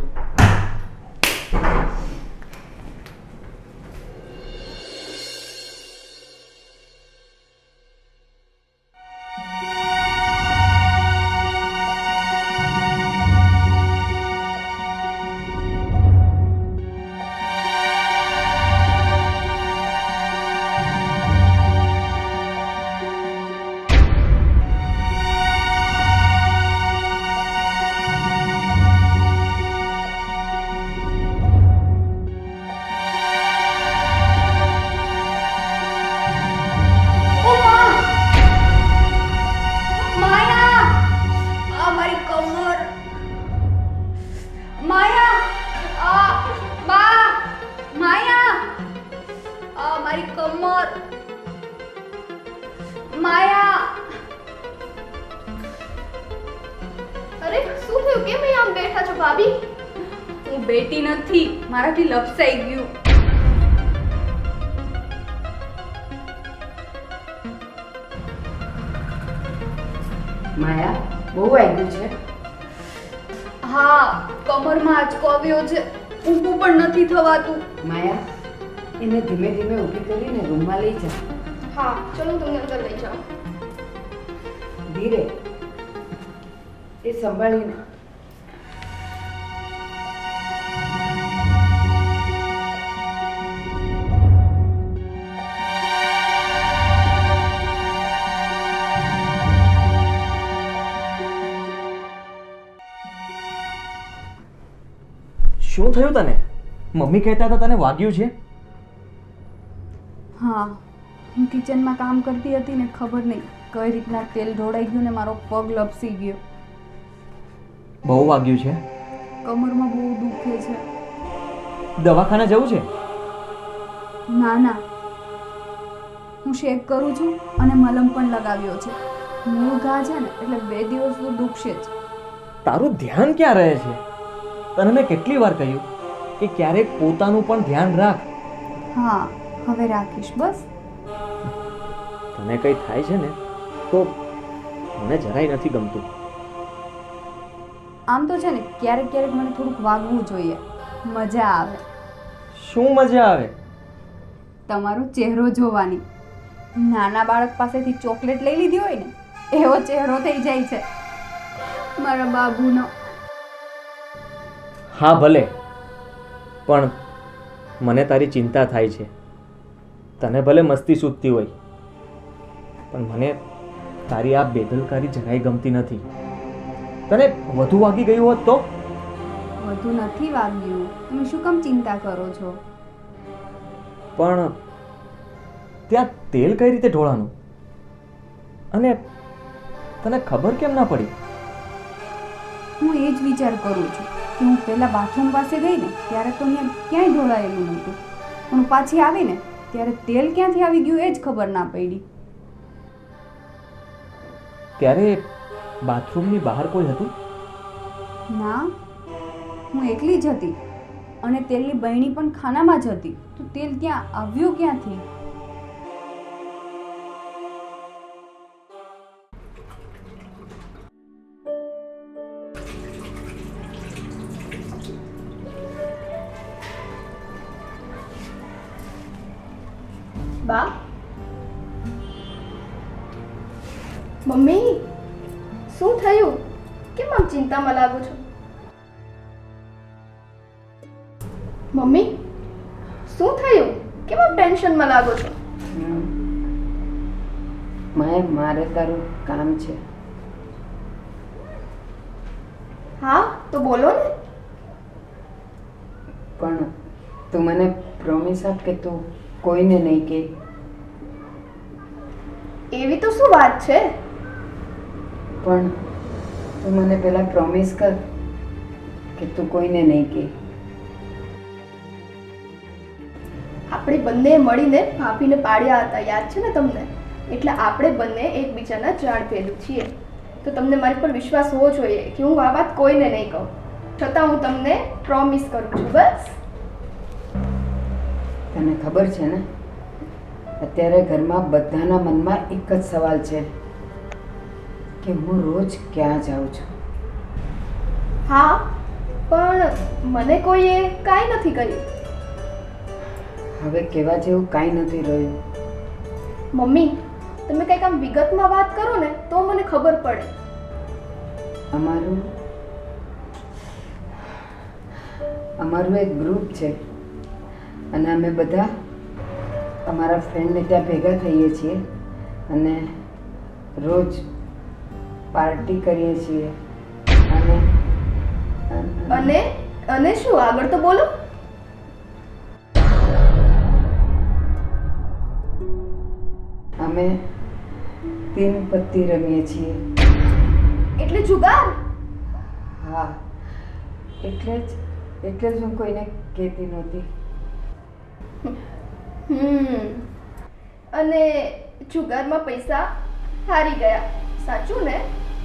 મારાથી લપસાઈ ગયું. માયા, બહુ વાગ્યું છે? હા, કમરમાં આંચકો આવ્યો છે. ઊભું પણ નથી થવાતું. માયા, એને ધીમે ધીમે ઊભી કરીને રૂમમાં લઈ જા. હા, ચલો તમને અંદર લઈ જાઓ. ધીરે, એ સંભાળીને. શું થયું તને? મમ્મી કહેતા હતા તને વાગ્યું છે? હા, હું કિચનમાં કામ કરતી હતી ને, ખબર નહીં કઈ રીતના તેલ ઢોળાઈ ગયું ને મારો પગ લપસી ગયો. બહુ વાગ્યું છે? કમરમાં બહુ દુખે છે. દવાખાને જવું છે? ના ના, હું શેક કરું છું અને મલમ પણ લગાવ્યો છે. મૂળ ઘા છે ને, એટલે બે દિવસ તો દુખશે જ. તારું ધ્યાન ક્યાં રહે છે? તને મેં કેટલી વાર કહ્યું કે ક્યારેક પોતાનું પણ ધ્યાન રાખ. હા, હવે રાખીશ. બસ તને કંઈ થાય છે ને તો મને જરાય નથી ગમતું. આમ તો છે ને, ક્યારેક ક્યારેક મને થોડુંક વાગવું જોઈએ, મજા આવે. શું મજા આવે? તમારો ચહેરો જોવાની. નાના બાળક પાસેથી ચોકલેટ લઈ લીધી હોય ને, એવો ચહેરો થઈ જાય છે મારા બાબુનો. હા ભલે, પણ મને તારી ચિંતા થાય છે. તને ભલે મસ્તી સૂઝતી હોય, પણ મને તારી આ બેદલકારી જરાય ગમતી નથી. તને વધુ વાગી ગયું હોત તો? વધુ નથી વાગ્યું. તમે શું કામ ચિંતા કરો છો? પણ ત્યાં તેલ કઈ રીતે ઢોળાનું? અને તને ખબર કેમ ના પડી? હું એ જ વિચાર કરું છું કે હું પહેલાં બાથરૂમ પાસે ગઈ ને ત્યારે તો અહીંયા ક્યાંય ઢોળાયેલું નહોતું, પણ પાછી આવીને ત્યારે તેલ ક્યાંથી આવી ગયું એ જ ખબર ના પડી. ત્યારે બાથરૂમની બહાર કોઈ હતું? ના, હું એકલી જ હતી અને તેલની બહેણી પણ ખાનામાં જ હતી. તો તેલ ત્યાં આવ્યું ક્યાંથી? બા, મમ્મી શું થયું? કેમ આમ ચિંતામાં લાગો છો? મમ્મી શું થયું? કેમ આમ ટેન્શનમાં લાગો છો? માય મારે તારું કામ છે. હા તો બોલો ને. પણ તું મને પ્રોમિસ આપ કે તું કોઈને નહીં કહે. એવી તો શું વાત છે? પણ તું મને પહેલા પ્રોમિસ કર કે તું કોઈને નહીં કહે. આપણે બંને મળીને ભાભીને પાડ્યા હતા, યાદ છે ને તમને? એટલે આપણે બંને એકબીજાના જાળ ભેદું છીએ. તો તમને મારી પર વિશ્વાસ હોવો જોઈએ કે હું આ વાત કોઈને નહીં કહું. છતાં હું તમને પ્રોમિસ કરું છું. બસ તને ખબર છે ને, અત્યારે ઘરમાં બધાના મનમાં એક જ સવાલ છે કે હું રોજ ક્યાં જાઉં છું. હા, પણ મને કોઈએ કાંઈ નથી કહ્યું. હવે કહેવા જેવું કાંઈ નથી રહ્યું. મમ્મી, તમે કંઈક આમ વિગતમાં વાત કરો ને તો મને ખબર પડે. અમારું અમારું એક ગ્રુપ છે અને અમે બધા અમારા ફ્રેન્ડને ત્યાં ભેગા થઈએ છીએ અને રોજ પાર્ટી કરીએ છીએ. અને અને અને શું આગળ તો બોલો. અમે તીન પત્તી રમીએ છીએ. એટલે જુગાર? હા, એટલે જ એટલે જ હું કોઈને કહેતી નહોતી. હમ અને જુગારમાં પૈસા હારી ગયા, સાચું ને?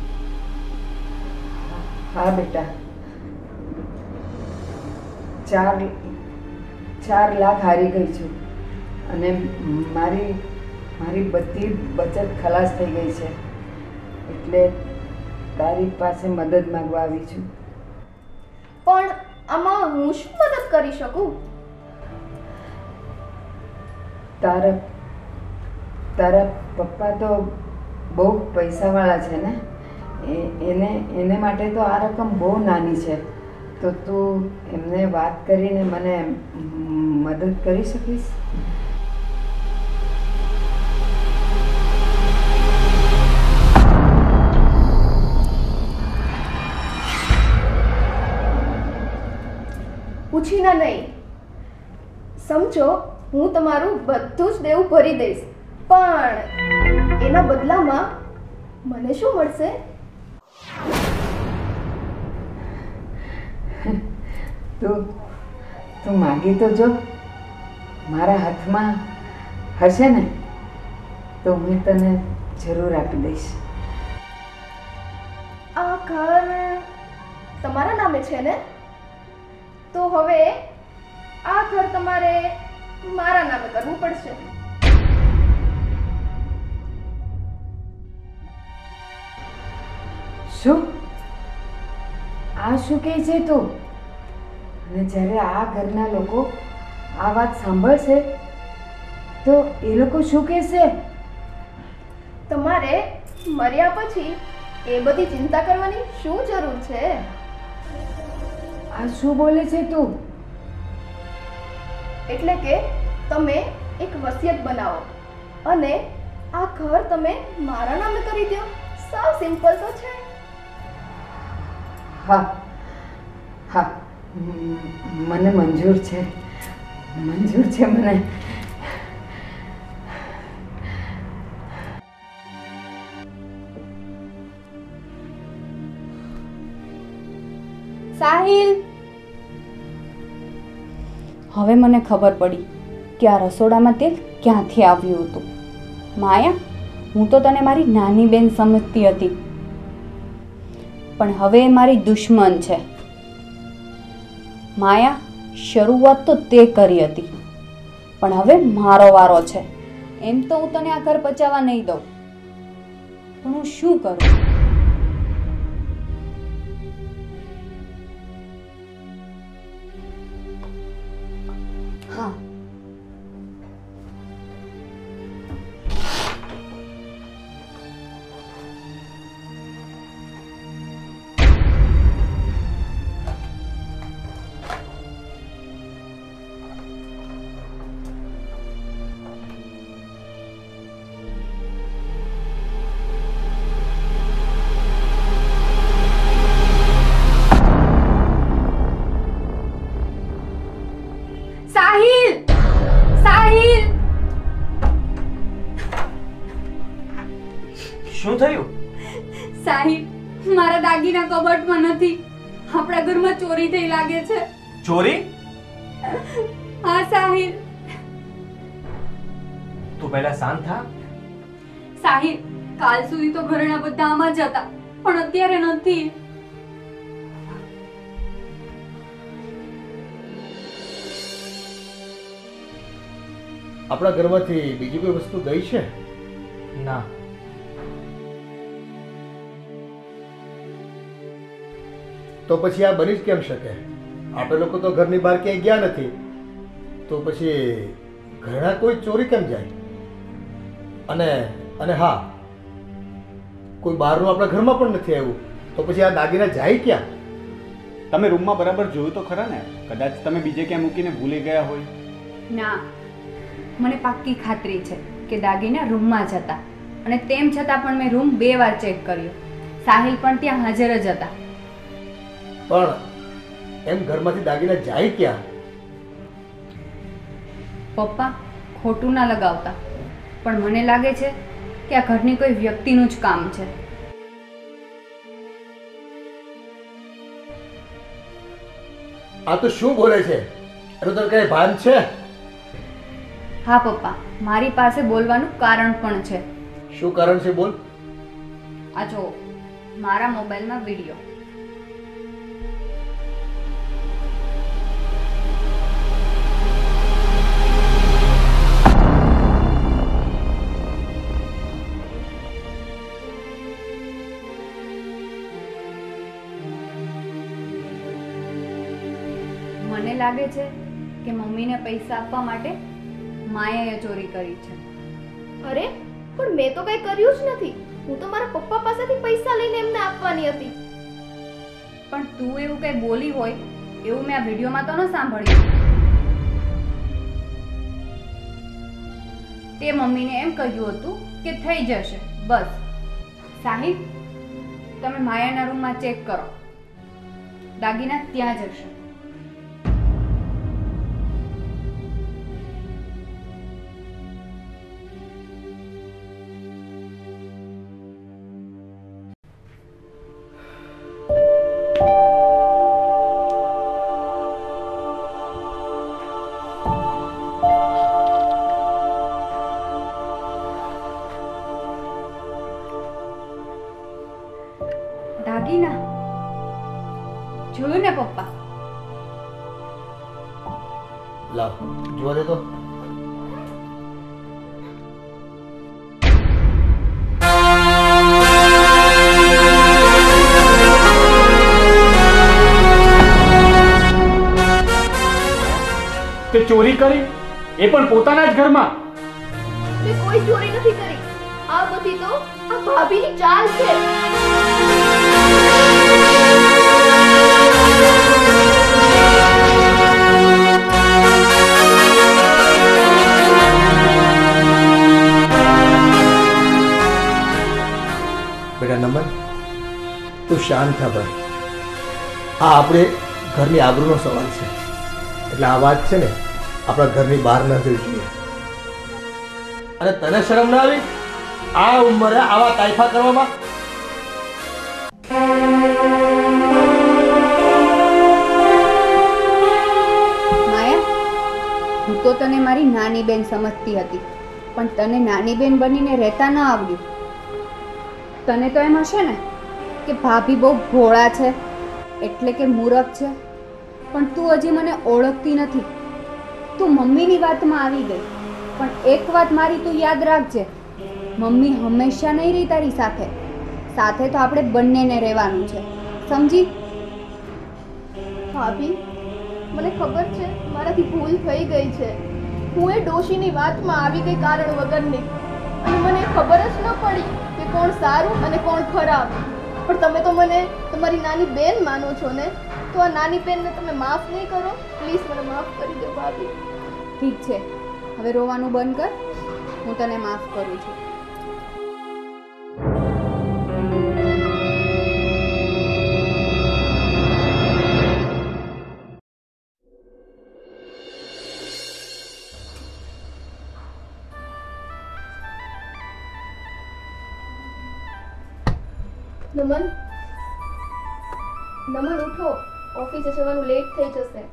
હા બેટા, ચાર ચાર લાખ હારી ગઈ છું અને મારી મારી બધી બચત ખલાસ થઈ ગઈ છે. એટલે તારી પાસે મદદ માંગવા આવી છું. પણ આમાં હું શું મદદ કરી શકું? તારા તારા પપ્પા તો બહુ પૈસાવાળા છે ને, એને એને માટે તો આ રકમ બહુ નાની છે. તો તું એમને વાત કરીને મને મદદ કરી શકીશ? પૂછીને નહીં, સમજો હું તમારું બધું જ દેવું ભરી દઈશ, પણ એના બદલામાં મને શું મળશે? તું તું માગી તો જો. મારા હાથમાં હશે ને તો હું તને જરૂર આપી દઈશ. આ ઘર તમારા નામે છે ને? તો હવે આ ઘર તમારે મારા નામે કરવું પડશે. શું? આ શું કહે છે તું? અને જ્યારે આ ઘરના લોકો આ વાત સાંભળશે તો એ લોકો શું કહેશે? તમારે મર્યા પછી એ બધી ચિંતા કરવાની શું જરૂર છે? આ શું બોલે છે તું? એટલે કે તમે એક વસિયત બનાવો અને આ ઘર તમે મારા નામે કરી દો. સાવ સિમ્પલ તો છે. હા હા, મને મંજૂર છે, મંજૂર છે મને. સાહિલ, હવે મને ખબર પડી કે આ રસોડામાં તેલ ક્યાંથી આવ્યું હતું. માયા, હું તો તને મારી નાની બેન સમજતી હતી, પણ હવે એ મારી દુશ્મન છે. માયા, શરૂઆત તો તે કરી હતી, પણ હવે મારો વારો છે. એમ તો હું તને આ ઘર પચાવવા નહીં દઉં, પણ હું શું કરું? હા, સાહિલ, સાહિલ, શું થયું? સાહિલ, મારા દાગીના કબાટમાં નથી. આપણા ઘરમાં ચોરી થઈ લાગે છે. ચોરી? હા સાહિલ. તું પહેલા શાંત થા. સાહિલ, કાલ સુધી તો ઘરના બધા આમાં જ હતા, પણ અત્યારે નથી. આપણા ઘરમાંથી બીજી કોઈ વસ્તુ ગઈ છે? ના. તો પછી આ બની જ કેમ શકે? આપણે લોકો તો ઘરની બહાર ક્યાંય ગયા નથી, તો પછી ઘરના કોઈ ચોરી કેમ જાય? અને અને હા, કોઈ બહારનું આપણા ઘરમાં પણ નથી આવ્યું, તો પછી આ દાગીના જાય ક્યાં? તમે રૂમમાં બરાબર જોયું તો ખરા ને? કદાચ તમે બીજે ક્યાં મૂકીને ભૂલી ગયા હોય. ના, મને પાક્કી ખાતરી છે કે દાગીના રૂમમાં જ હતા, અને તેમ છતાં પણ મેં રૂમ બે વાર ચેક કર્યો. સાહિલ પણ ત્યાં હાજર જ હતા. પણ એમ ઘરમાંથી દાગીના જાય ક્યાં? પપ્પા, ખોટું ના લગાવતા, પણ મને લાગે છે કે આ ઘરની કોઈ વ્યક્તિનું જ કામ છે. આ તો શું બોલે છે? એનું તો કઈ ભાન છે? હા પપ્પા, મારી પાસે બોલવાનું કારણ પણ છે. શું કારણ છે? બોલ. આ જો મારા મોબાઈલમાં વિડીયો. મને લાગે છે કે મમ્મીને પૈસા આપવા માટે માયાએ ચોરી કરી છે. અરે પણ મેં તો કઈ કર્યું જ નથી. હું તો મારા પપ્પા પાસેથી પૈસા લઈને એમને આપવાની હતી. પણ તું એવું કઈ બોલી હોય એવું મેં આ વિડીયોમાં તો ન સાંભળ્યું. તે મમ્મીને એમ કહ્યું હતું કે થઈ જશે બસ. સાહિબ, તમે માયાના રૂમમાં ચેક કરો, દાગીના ત્યાં જ હશે. દાગીના જોયું ને પપ્પા? લાવ જોવા દે તો. તે ચોરી કરી, એ પણ પોતાના જ ઘરમાં. મેં કોઈ ચોરી નથી કરી. આ બધી તો આ ભાભીની ચાલ છે. બેટા નમન, તું શાંત થા ભાઈ. આ આપણે ઘરની આબરૂનો સવાલ છે, એટલે આ વાત છે ને આપણા ઘરની બહાર ન જવી જોઈએ. અને તને શરમ ના આવી આ ઉંમરે આવા તાઇફા કરવામાં? માયા, હું તો તને મારી નાની બેન સમજતી હતી, પણ તને નાની બેન બનીને રહેતા ન આવડ્યું. તને તો એમ હશે ને કે કે ભાભી બહુ ભોળા છે એટલે કે મૂરખ છે, પણ તું હજી મને ઓળખતી નથી. તું મમ્મીની વાતમાં આવી ગઈ, પણ એક વાત મારી તું યાદ રાખજે, મમ્મી હંમેશા નહીં રહી તારી સાથે. સાથે તો આપણે બંનેને રહેવાનું છે, સમજી? ભાભી, મને ખબર છે મારાથી ભૂલ થઈ ગઈ છે. હું એ ડોશીની વાતમાં આવી ગઈ કારણ વગરની, અને મને ખબર જ ન પડી કે કોણ સારું અને કોણ ખરાબ. પણ તમે તો મને તમારી નાની બેન માનો છો ને, તો આ નાની બેનને તમે માફ નહીં કરો? પ્લીઝ મને માફ કરી દો ભાભી. ઠીક છે, હવે રોવાનું બંધ કર, હું તને માફ કરું છું. નમન, નમન ઉઠો, ઓફિસે જવાનું લેટ થઈ જશે.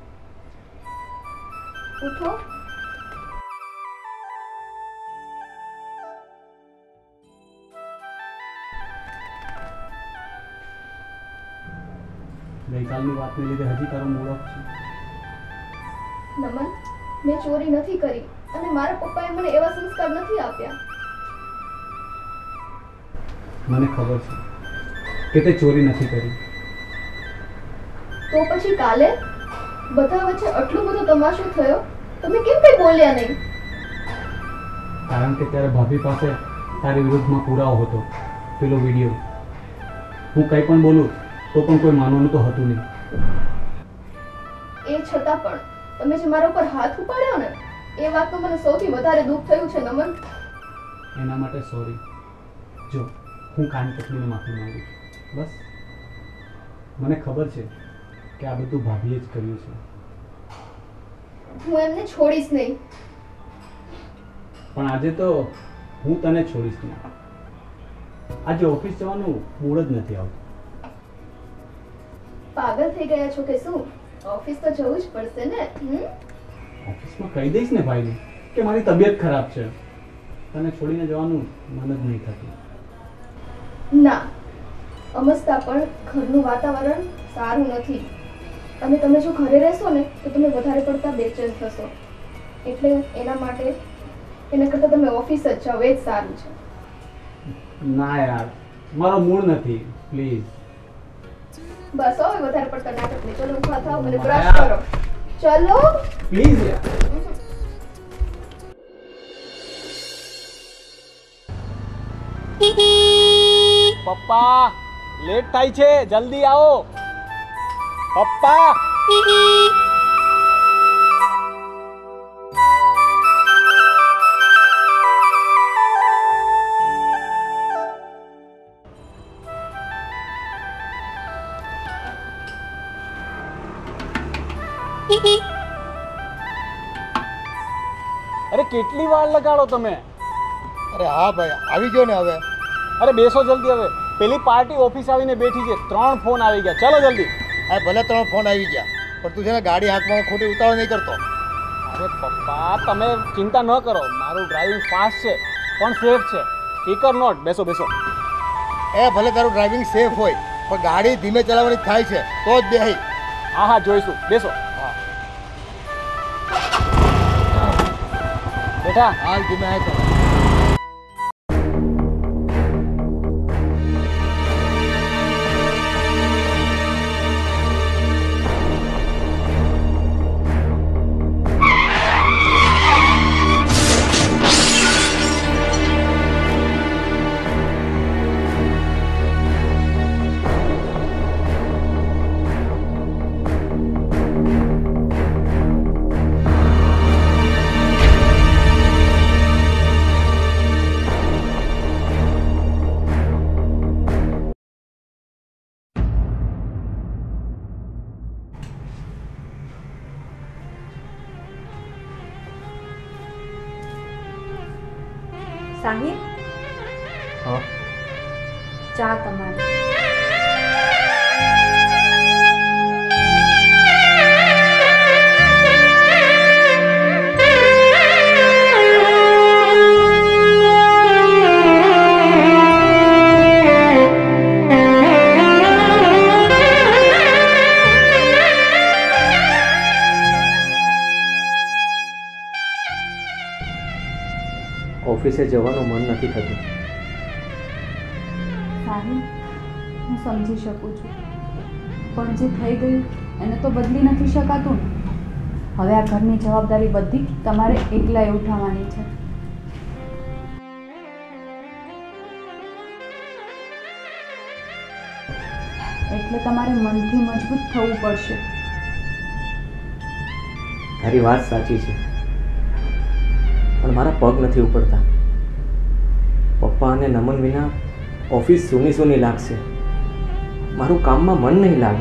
ઉઠો. ગઈકાલની વાતને લીધે હજી તારો મૂડ ઓફ છે? નમન, મેં ચોરી નથી કરી અને મારા પપ્પાએ મને એવા સંસ્કાર નથી આપ્યા. મને ખબર છે કે તે ચોરી નથી કરી. તો પછી કાલે બધા વચ્ચે આટલો બધો તમાશો થયો, તમે કેમ કઈ બોલ્યા નહીં? કારણ કે ત્યારે ભાભી પાસે તારી વિરુદ્ધમાં પુરાવો હતો, પેલો વિડીયો. હું કંઈ પણ બોલું તો પણ કોઈ માનવાનું તો હતું નહીં. એ છતાં પણ તમે જે મારા ઉપર હાથ ઉપાડ્યો ને, એ વાતનું મને સૌથી વધારે દુઃખ થયું છે નમન. એના માટે સોરી. જો, હું કાન પકડીને માફી માંગુ છું, બસ. મને ખબર છે કે આ બધું ભાભીએ જ કર્યું છે, હું એમને છોડીશ નહીં. પણ આજે તો હું તને છોડીશ નહીં. આજે ઓફિસ જવાનું મૂડ જ નથી આવતું. પાગલ થઈ ગયા છો કે શું? ઓફિસ તો જવું જ પડશે ને. હમ? ઓફિસમાં કહી દઈશ ને ભાઈને કે મારી તબિયત ખરાબ છે, તને છોડીને જવાનું મન જ નહીં થતું. ના, અમસ્તા પણ ઘરનું વાતાવરણ સારું નથી, અને તમે જો ઘરે રહેશો ને તો તમે વધારે પડતા બેચેન થશો. એટલે એના માટે એના કરતાં તમે ઓફિસ જ જાઓ, એ જ સારું છે. ના યાર, મારો મૂડ નથી, પ્લીઝ. બસ હવે વધારે પડતા નાટક નહીં. ચલો ઊભા થાઓ અને બ્રશ કરો. ચલો પ્લીઝ યાર. પપ્પા, લેટ થાય છે, જલ્દી આવો. પપ્પા, અરે કેટલી વાર લગાડો તમે? અરે હા ભાઈ, આવી ગયો ને હવે. અરે બેસો જલ્દી. હવે પેલી પાર્ટી ઓફિસ આવીને બેઠી છે, ત્રણ ફોન આવી ગયા. ચલો જલ્દી. હા ભલે ત્રણ ફોન આવી ગયા, પણ તું છે ને ગાડી હાંકવામાં ખોટી ઉતાવળ નહીં કરતો. અરે પપ્પા, તમે ચિંતા ન કરો, મારું ડ્રાઇવિંગ ફાસ્ટ છે પણ સેફ છે. Speaker note. બેસો બેસો. એ ભલે તારું ડ્રાઇવિંગ સેફ હોય, પણ ગાડી ધીમે ચલાવવાની થાય છે તો જ બેહી. હા હા, જોઈશું. બેસો. બેટા, હાલ ધીમે આય તો. સાહિલ, હા, ચા તમારી. વિશે જવાનું મન નથી થતું. સાહિલ, હું સમજી શકું છું, પણ જે થઈ ગયું એને તો બદલી નથી શકાતું ને. હવે આ ઘરની જવાબદારી બધી તમારે એકલાએ ઉઠાવવાની છે. એટલે તમારે મનથી મજબૂત થવું પડશે. તારી વાત સાચી છે, પણ મારા પગ નથી ઉપડતા. પપ્પા અને નમન વિના ઓફિસ સૂની સૂની લાગશે. મારું કામમાં મન નહીં લાગે.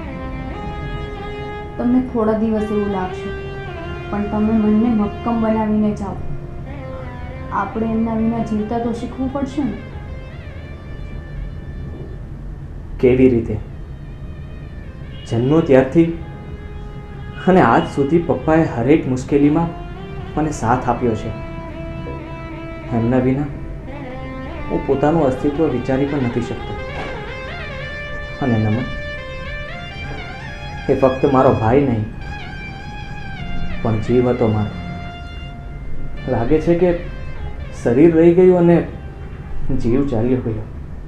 તમને થોડા દિવસ એવું લાગશે, પણ તમે મનને મક્કમ બનાવીને જાઓ. આપણે એમના વિના જીવતા તો શીખવું પડશે ને. કેવી રીતે? જન્મ્યો ત્યારથી અને આજ સુધી પપ્પાએ હરેક મુશ્કેલીમાં મને સાથ આપ્યો છે. એમના વિના હું પોતાનું અસ્તિત્વ વિચારી પણ નથી શકતો. અને નમન એ ફક્ત મારો ભાઈ નહીં, પણ જીવ હતો મારો. લાગે છે કે શરીર રહી ગયું અને જીવ ચાલ્યો ગયો.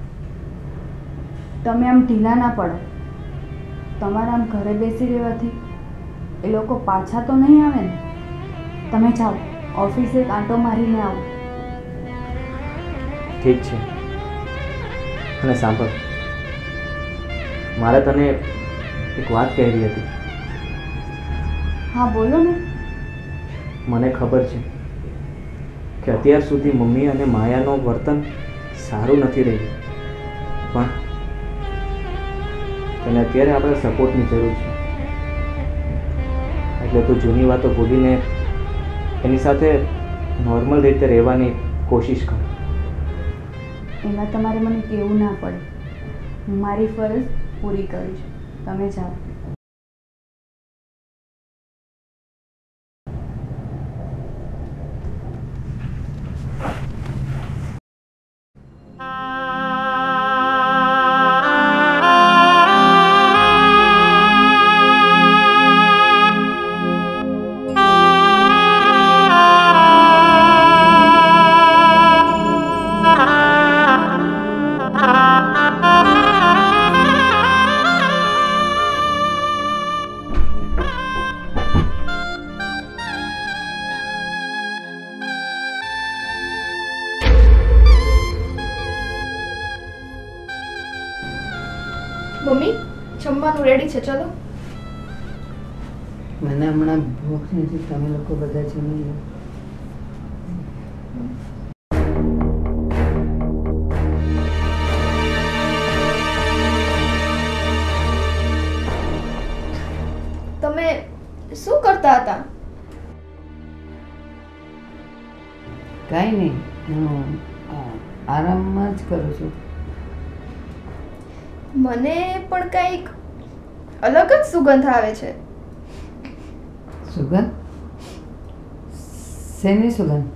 તમે આમ ઢીલા ના પડો. તમારા આમ ઘરે બેસી રહેવાથી એ લોકો પાછા તો નહીં આવે ને. તમે જાઓ, ઓફિસે એક આંટો મારીને આવો. ઠીક છે. અને સાંભળ, મારે તને એક વાત કહેવી હતી. હા બોલો ને. મને ખબર છે કે અત્યાર સુધી મમ્મી અને માયાનું વર્તન સારું નથી રહ્યું, પણ તને અત્યારે આપણા સપોર્ટની જરૂર છે. એટલે તું જૂની વાતો ભૂલીને એની સાથે નોર્મલ રીતે રહેવાની કોશિશ કર. એમાં તમારે મને કહેવું ના પડે. હું મારી ફરજ પૂરી કરીશ. તમે જાઓ. મમ્મી, જમવાનું રેડી છે, ચલો. મને હમણાં ભૂખ નથી. તમે લોકો બધા જમી લો. તમે શું કરતા હતા? કાંઈ નહીં, હું આરામમાં જ કરું છું. મને પણ કંઈક અલગ જ સુગંધ આવે છે. સુગંધ? શેની સુગંધ?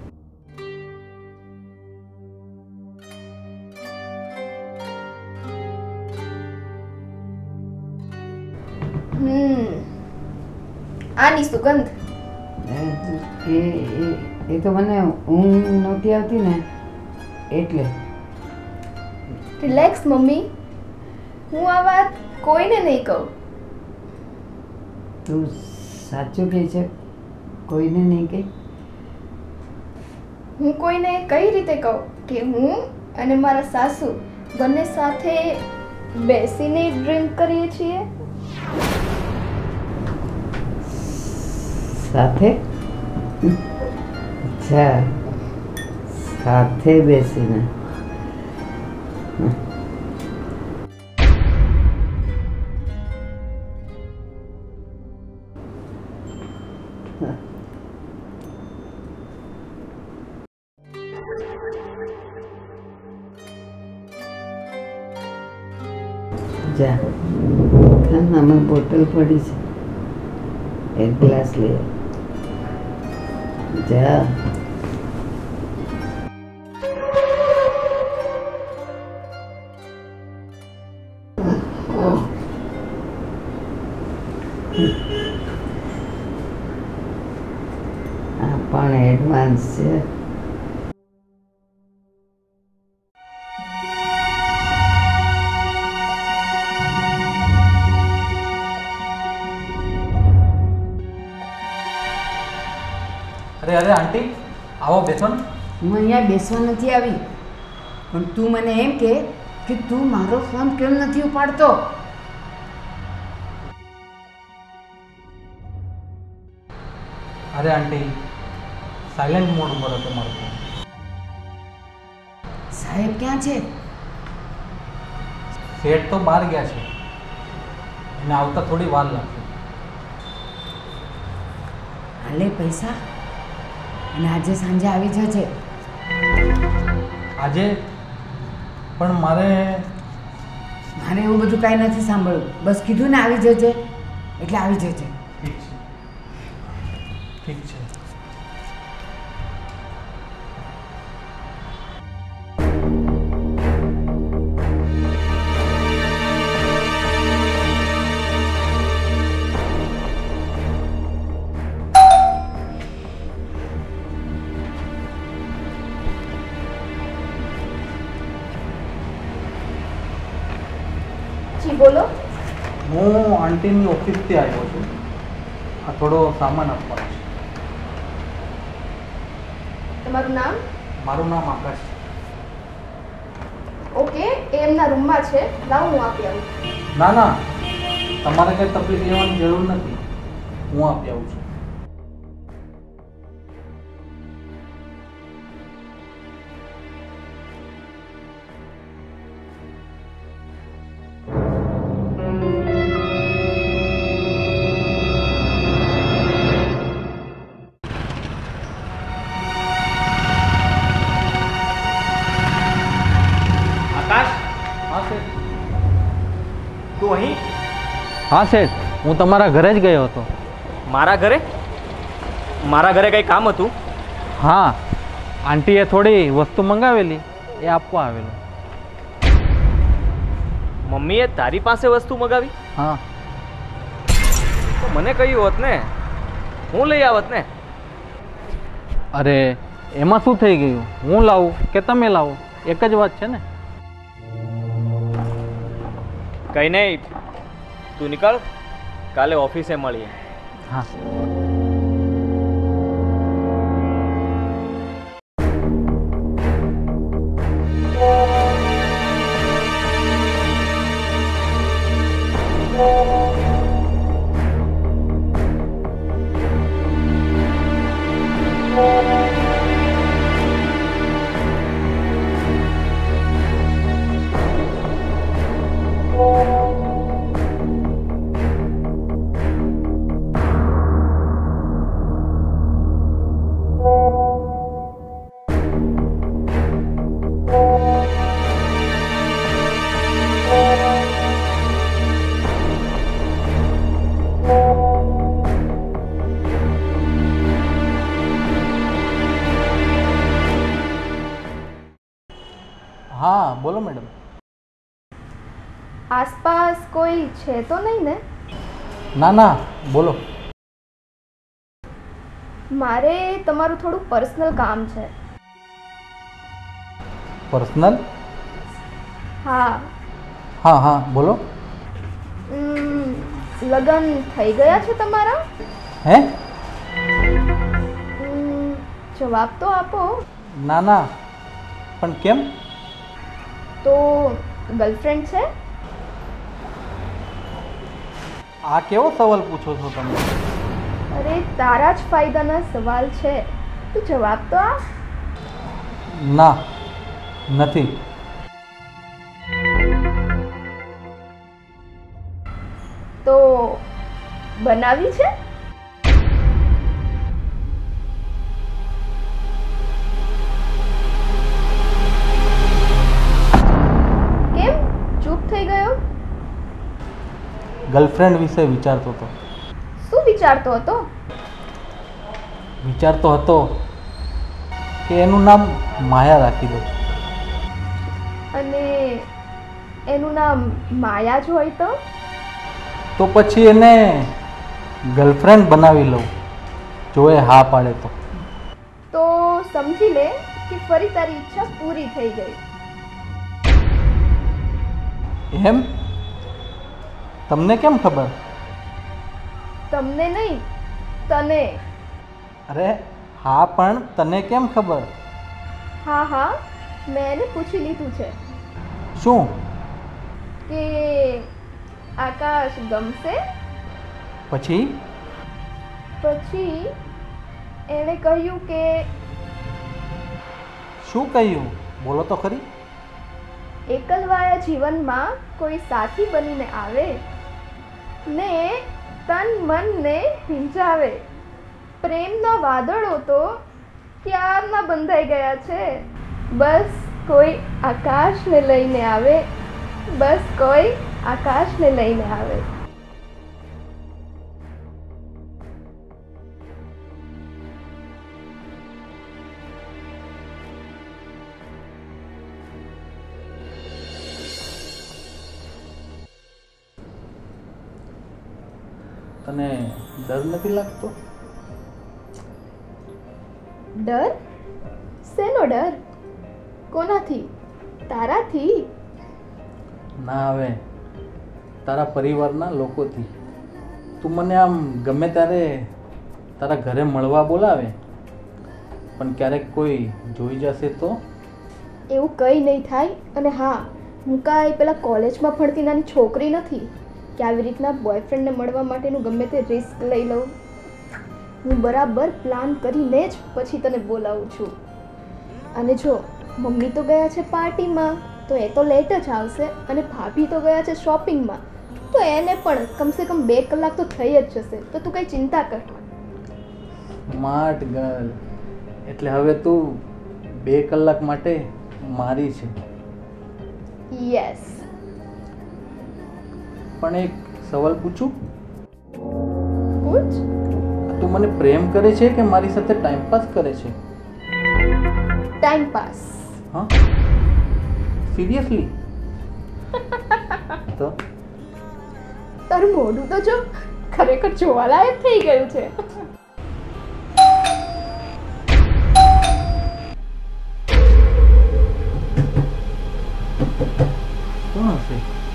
હમ આની સુગંધ. એ એ એ તો મને ઊંઘ નહોતી આવતી ને એટલે. રિલેક્સ મમ્મી, હું આ વાત કોઈને નહીં કહું. તું સાચું કહે છે? કોઈને નહીં કહી? હું કોઈને કઈ રીતે કહું કે હું અને મારા સાસુ બંને સાથે બેસીને ડ્રિંક કરીએ છીએ? સાથે? અચ્છા, સાથે બેસીને. જા, ખાનામાં બોટલ પડી છે, એક ગ્લાસ લે. જા. આ પણ એડવાન્સ છે. અરે અરે આંટી આવો બેસો ને. હું અહીંયા બેસવા નથી આવી, પણ તું મને એમ કે કે તું મારો ફોન કેમ નથી ઉપાડતો? અરે આંટી સાયલેન્ટ મોડ ઉપર હતો મારો ફોન. સાહેબ ક્યાં છે? શેઠ તો બહાર ગયા છે, એને આવતા થોડી વાર લાગશે. હાલે પૈસા, અને આજે સાંજે આવી જજે. આજે પણ મારે મારે એવું બધું કાંઈ નથી સાંભળવું. બસ કીધું ને આવી જજે એટલે આવી જજે. ઠીક છે ઠીક છે. જી બોલો. હું આંટીની ઓફિસથી આવ્યો છું. આ થોડો સામાન આપવાનો છે. તમારું નામ? મારું નામ આકાશ છે. ઓકે, એ એમના રૂમમાં છે. લાવ હું આપી આવું. ના ના, તમારે કંઈ તકલીફ લેવાની જરૂર નથી, હું આપી આવું છું. આકાશ, હા શેઠ. તું અહીં? હા શેઠ, હું તમારા ઘરે જ ગયો હતો. મારા ઘરે? મારા ઘરે કંઈ કામ હતું? હા, આંટીએ થોડી વસ્તુ મંગાવેલી, એ આપવા આવેલો. મમ્મીએ તારી પાસે વસ્તુ મગાવી? હા. તો મને કહ્યું હોત ને, હું લઈ આવત ને. અરે એમાં શું થઈ ગયું? હું લાવું કે તમે લાવો, એક જ વાત છે ને. કંઈ નહીં, તું નીકળ, કાલે ઓફિસે મળીએ. હા. હા બોલો મેડમ. આસપાસ કોઈ છે તો નહીં ને? ના ના, બોલો. મારે તમારું થોડું પર્સનલ કામ છે. પર્સનલ? હા. હા હા બોલો. ઉમ, લગ્ન થઈ ગયા છે તમારા? હે? ઉમ, જવાબ તો આપો. ના ના, પણ કેમ? તો ગર્લફ્રેન્ડ છે? આ કેવો સવાલ પૂછો છો તમે? અરે તારા જ ફાયદાના સવાલ છે, તું જવાબ તો આપ. ના, નથી. તો બનાવી છે? કેમ ચૂપ થઈ ગયો? ગર્લફ્રેન્ડ વિશે વિચારતો હતો. શું વિચારતો હતો? વિચારતો હતો કે એનું નામ માયા રાખી દો. અને એનું નામ માયા જ હોય તો? તો પછી એને ગર્લફ્રેન્ડ બનાવી લઉં, જો એ હા પાડે તો. તો સમજી લે કે ફરી તારી ઈચ્છા પૂરી થઈ ગઈ. એમ? તમને કેમ ખબર? તમને નહીં, તને. અરે હા પણ તને કેમ ખબર? હા હા મેં એને પૂછી લીધું છે શું? કે આકાશ ગમશે. પછી? પછી એણે કહ્યું કે શું કહ્યું? બોલો તો ખરી. એકલવાયા જીવનમાં કોઈ સાથી બનીને આવે ને તન મનને ભીંજાવે. પ્રેમના વાદળો તો ક્યારના બંધાઈ ગયા છે. બસ કોઈ આકાશને લઈને આવે, બસ કોઈ આકાશને લઈને આવે. તને ડર નથી લાગતો? ડર? શેનો ડર? કોનાથી? તારાથી? ના, હવે તારા પરિવારના લોકોથી. તું મને આમ ગમે ત્યારે તારા ઘરે મળવા બોલાવે, પણ ક્યારેક કોઈ જોઈ જશે તો? એવું કંઈ નહીં થાય. અને હા, હું કાંઈ પેલા કોલેજમાં ભણતી નાની છોકરી નથી કે આવી રીતના બોયફ્રેન્ડને મળવા માટેનું ગમે તે રિસ્ક લઈ લઉં. હું બરાબર પ્લાન કરીને જ પછી તને બોલાવું છું. અને જો મમ્મી તો ગયા છે પાર્ટીમાં, તો એ તો લેટ જ આવશે. અને ભાભી તો ગયા છે શોપિંગમાં, તો એને પણ કમસે કમ બે કલાક તો થઈ જ જશે. તો તું કંઈ ચિંતા કર. Smart girl. એટલે હવે તું બે કલાક માટે મારી છે. યસ. પણ એક સવાલ પૂછું? પૂછ. તું મને પ્રેમ કરે છે કે મારી સાથે ટાઈમ પાસ કરે છે? Time pass. હા, સિરિયસલી? તો તારું મોઢું તો જો ખરેખર જોવાલાયક થઈ ગયું છે. કોણ હશે?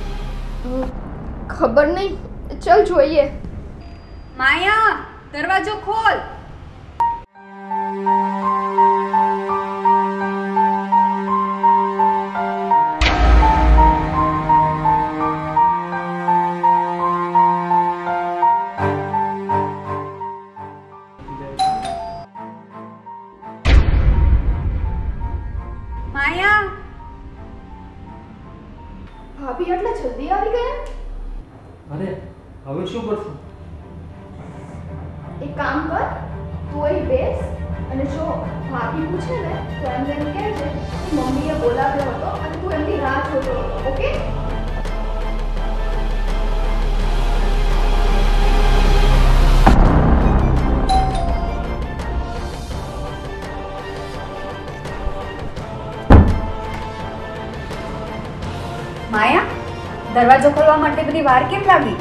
ખબર નહીં, ચલ જોઈએ. માયા, દરવાજો ખોલ. માયા, ભાભી આટલા જલ્દી આવી ગયા? અરે હવે શું કરશું? એક કામ કર, તું અહીં બેસ અને જો ભાભી પૂછે ને તો એમને એમ કહેજે કે મમ્મીએ બોલાવ્યો હતો અને તું એમની રાહ જોતો હતો. ઓકે? માયા, દરવાજો ખોલવા માટે બધી વાર કેમ લાગી?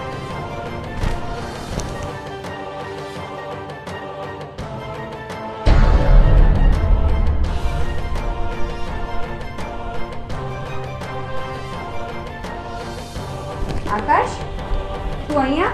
આકાશ, તું અહીંયા?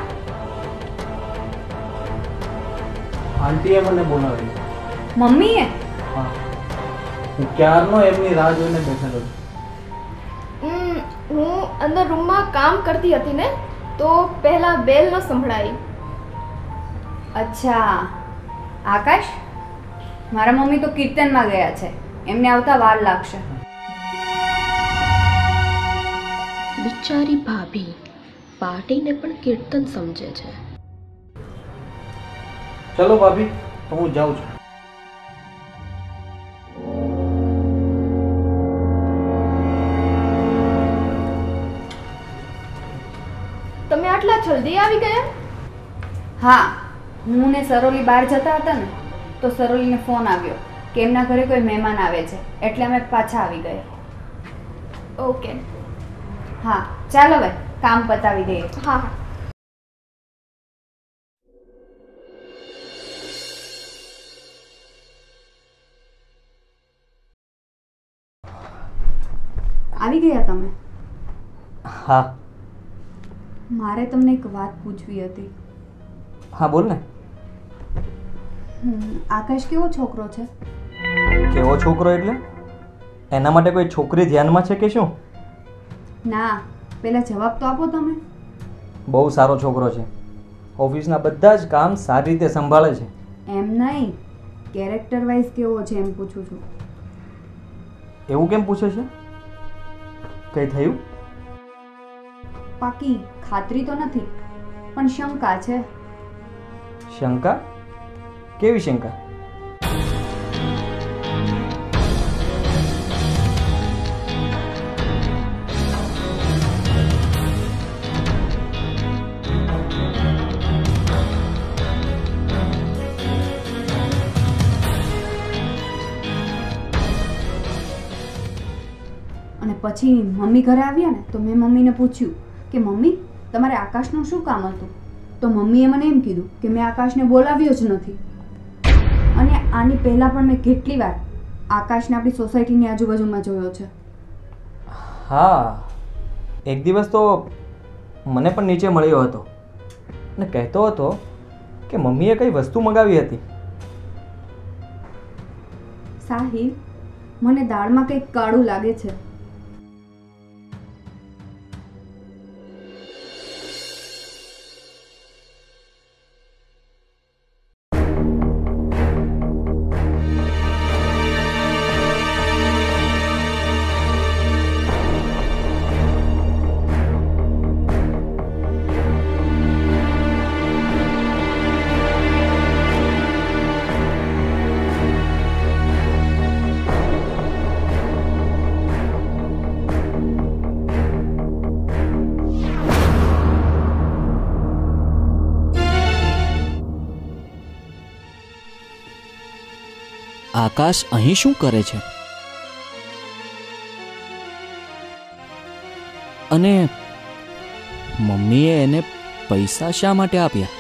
આંટીએ મને બોલાવી. મમ્મીએ? હા, હું ક્યારનો એમની રાહ જોઈને બેઠેલો છું. હમ, હું અંદર રૂમમાં કામ કરતી હતી ને, તો પહેલા બેલ ન સંભળાઈ. અચ્છા. આકાશ, મારા મમ્મી તો કીર્તનમાં ગયા છે, એમને આવતા વાર લાગશે. બિચારી ભાભી પાર્ટીને પણ કીર્તન સમજે છે. ચલો ભાભી, તો હું જાઉં છું. તમે આટલા જલ્દી આવી ગયા? હા, હું ને સરોલી બહાર જતા હતા ને, તો સરોલીને ફોન આવ્યો કે એમના ઘરે કોઈ મહેમાન આવે છે, એટલે અમે પાછા આવી ગયા. ઓકે. હા, ચાલો હવે કામ પતાવી દઈએ. હા હા. આવી ગયા તમે? હા. મારે તમને એક વાત પૂછવી હતી. હા, બોલ ને. હમ, આકાશ કેવો છોકરો છે? કેવો છોકરો એટલે એના માટે કોઈ છોકરી ધ્યાનમાં છે કે શું? ના, પહેલા જવાબ તો આપો તમે. બહુ સારો છોકરો છે. ઓફિસના બધા જ કામ સારી રીતે સંભાળે છે. એમ નહીં, કેરેક્ટર વાઇઝ કેવો છે એમ પૂછું છું. એવું કેમ પૂછે છે? કંઈ થયું? પાકી ખાતરી તો નથી, પણ શંકા છે. શંકા? કેવી શંકા? અને પછી મમ્મી ઘરે આવ્યા ને તો મેં મમ્મીને પૂછ્યું કે મમ્મી તમારે આકાશનું શું કામ હતું? તો મમ્મીએ મને એમ કીધું કે મેં આકાશને બોલાવ્યો જ નથી. અને આની પહેલાં પણ મેં કેટલી વાર આકાશને આપણી સોસાયટીની આજુબાજુમાં જોયો છે. હા, એક દિવસ તો મને પણ નીચે મળ્યો હતો અને કહેતો હતો કે મમ્મીએ કઈ વસ્તુ મંગાવી હતી. સાહિલ, મને દાળમાં કંઈક કાળું લાગે છે. આકાશ અહીં શું કરે છે? અને મમ્મીએ એને પૈસા શા માટે આપ્યા?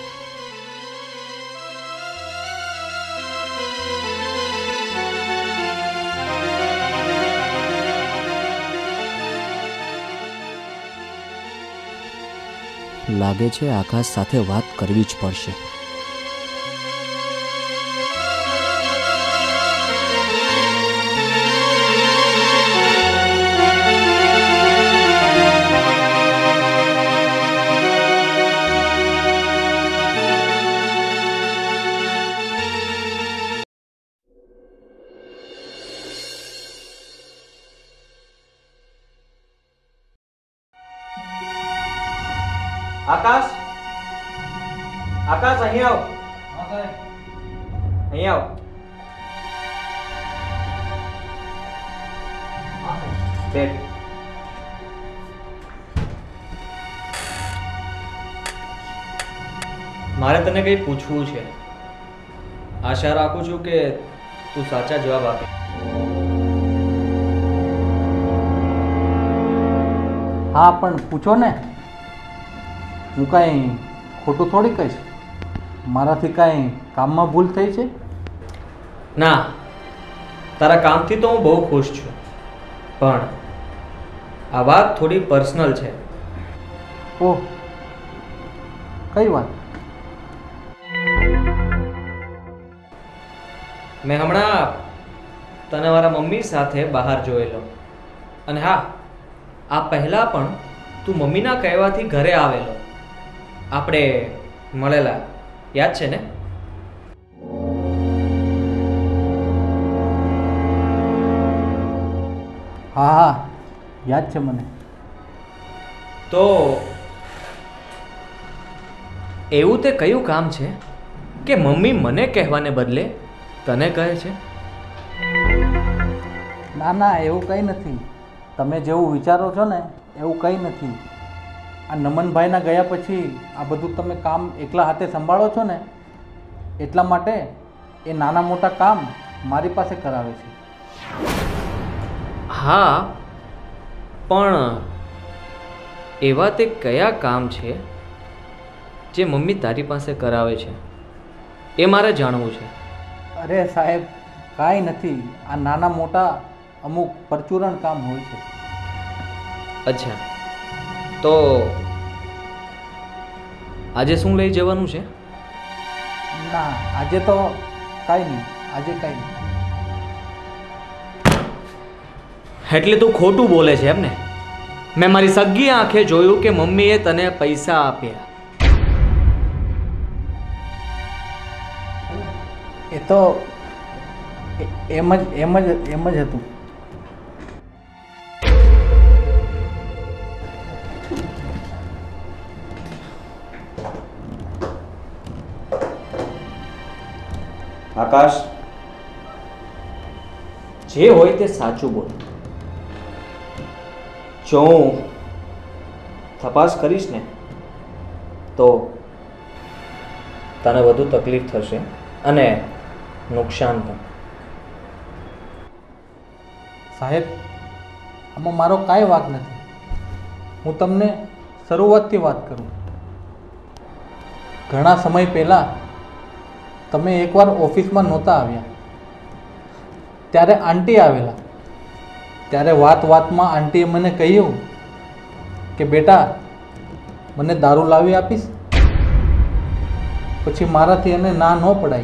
લાગે છે આકાશ સાથે વાત કરવી જ પડશે. આકાશ, આકાશ અહીં આવ. અહીં આવ. બેઠ. મારે તને કંઈ પૂછવું છે. આશા રાખું છું કે તું સાચા જવાબ આપે. હા, પણ પૂછો ને. હું કાંઈ ખોટું થોડી કહીશ. મારાથી કાંઈ કામમાં ભૂલ થઈ છે? ના, તારા કામથી તો હું બહુ ખુશ છું, પણ આ વાત થોડી પર્સનલ છે. ઓહ, કઈ વાત? મેં હમણાં તને મારા મમ્મી સાથે બહાર જોયેલો. અને હા, આ પહેલાં પણ તું મમ્મીના કહેવાથી ઘરે આવેલો. આપણે મળેલા, યાદ છે ને? હા હા, યાદ છે મને. તો એવું તે કયું કામ છે કે મમ્મી મને કહેવાને બદલે તને કહે છે? ના ના, એવું કંઈ નથી. તમે જેવું વિચારો છો ને એવું કંઈ નથી. આ નમનભાઈના ગયા પછી આ બધું તમે કામ એકલા હાથે સંભાળો છો ને, એટલા માટે એ નાના મોટા કામ મારી પાસે કરાવે છે. હા, પણ એવા તે કયા કામ છે જે મમ્મી તારી પાસે કરાવે છે એ મારે જાણવું છે. અરે સાહેબ, કાંઈ નથી. આ નાના મોટા અમુક પરચુરણ કામ હોય છે. અચ્છા, તો આજે શું લઈ જવાનું છે? ના આજે તો કાંઈ નહીં, આજે કાંઈ નહીં. એટલે તું ખોટું બોલે છે એમ ને? મેં મારી સગી આંખે જોયું કે મમ્મીએ તને પૈસા આપ્યા. એ તો એ- એમ જ એમ જ એમ જ હતું. આકાશ, જે હોય તે સાચું બોલ. જો હું તપાસ કરીશ ને તો તને વધુ તકલીફ થશે અને નુકસાન પણ. સાહેબ, આમાં મારો કાંઈ વાંક નથી. હું તમને શરૂઆતથી વાત કરું. ઘણા સમય પહેલાં તમે એકવાર ઓફિસમાં નહોતા આવ્યા, ત્યારે આંટી આવેલા. ત્યારે વાત વાતમાં આંટીએ મને કહ્યું કે બેટા મને દારૂ લાવી આપીશ. પછી મારાથી એને ના ન પડાય.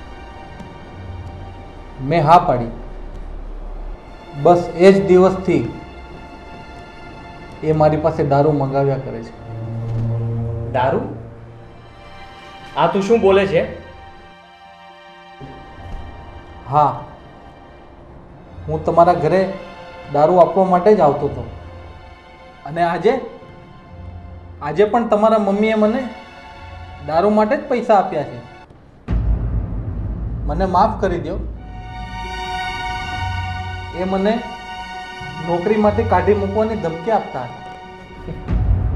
મેં હા પાડી. બસ એ જ દિવસથી એ મારી પાસે દારૂ મંગાવ્યા કરે છે. દારૂ? આ તું શું બોલે છે? હા, હું તમારા ઘરે દારૂ આપવા માટે જ આવતો હતો. અને આજે આજે પણ તમારા મમ્મીએ મને દારૂ માટે જ પૈસા આપ્યા છે. મને માફ કરી દો. એ મને નોકરીમાંથી કાઢી મૂકવાની ધમકી આપતા હતા.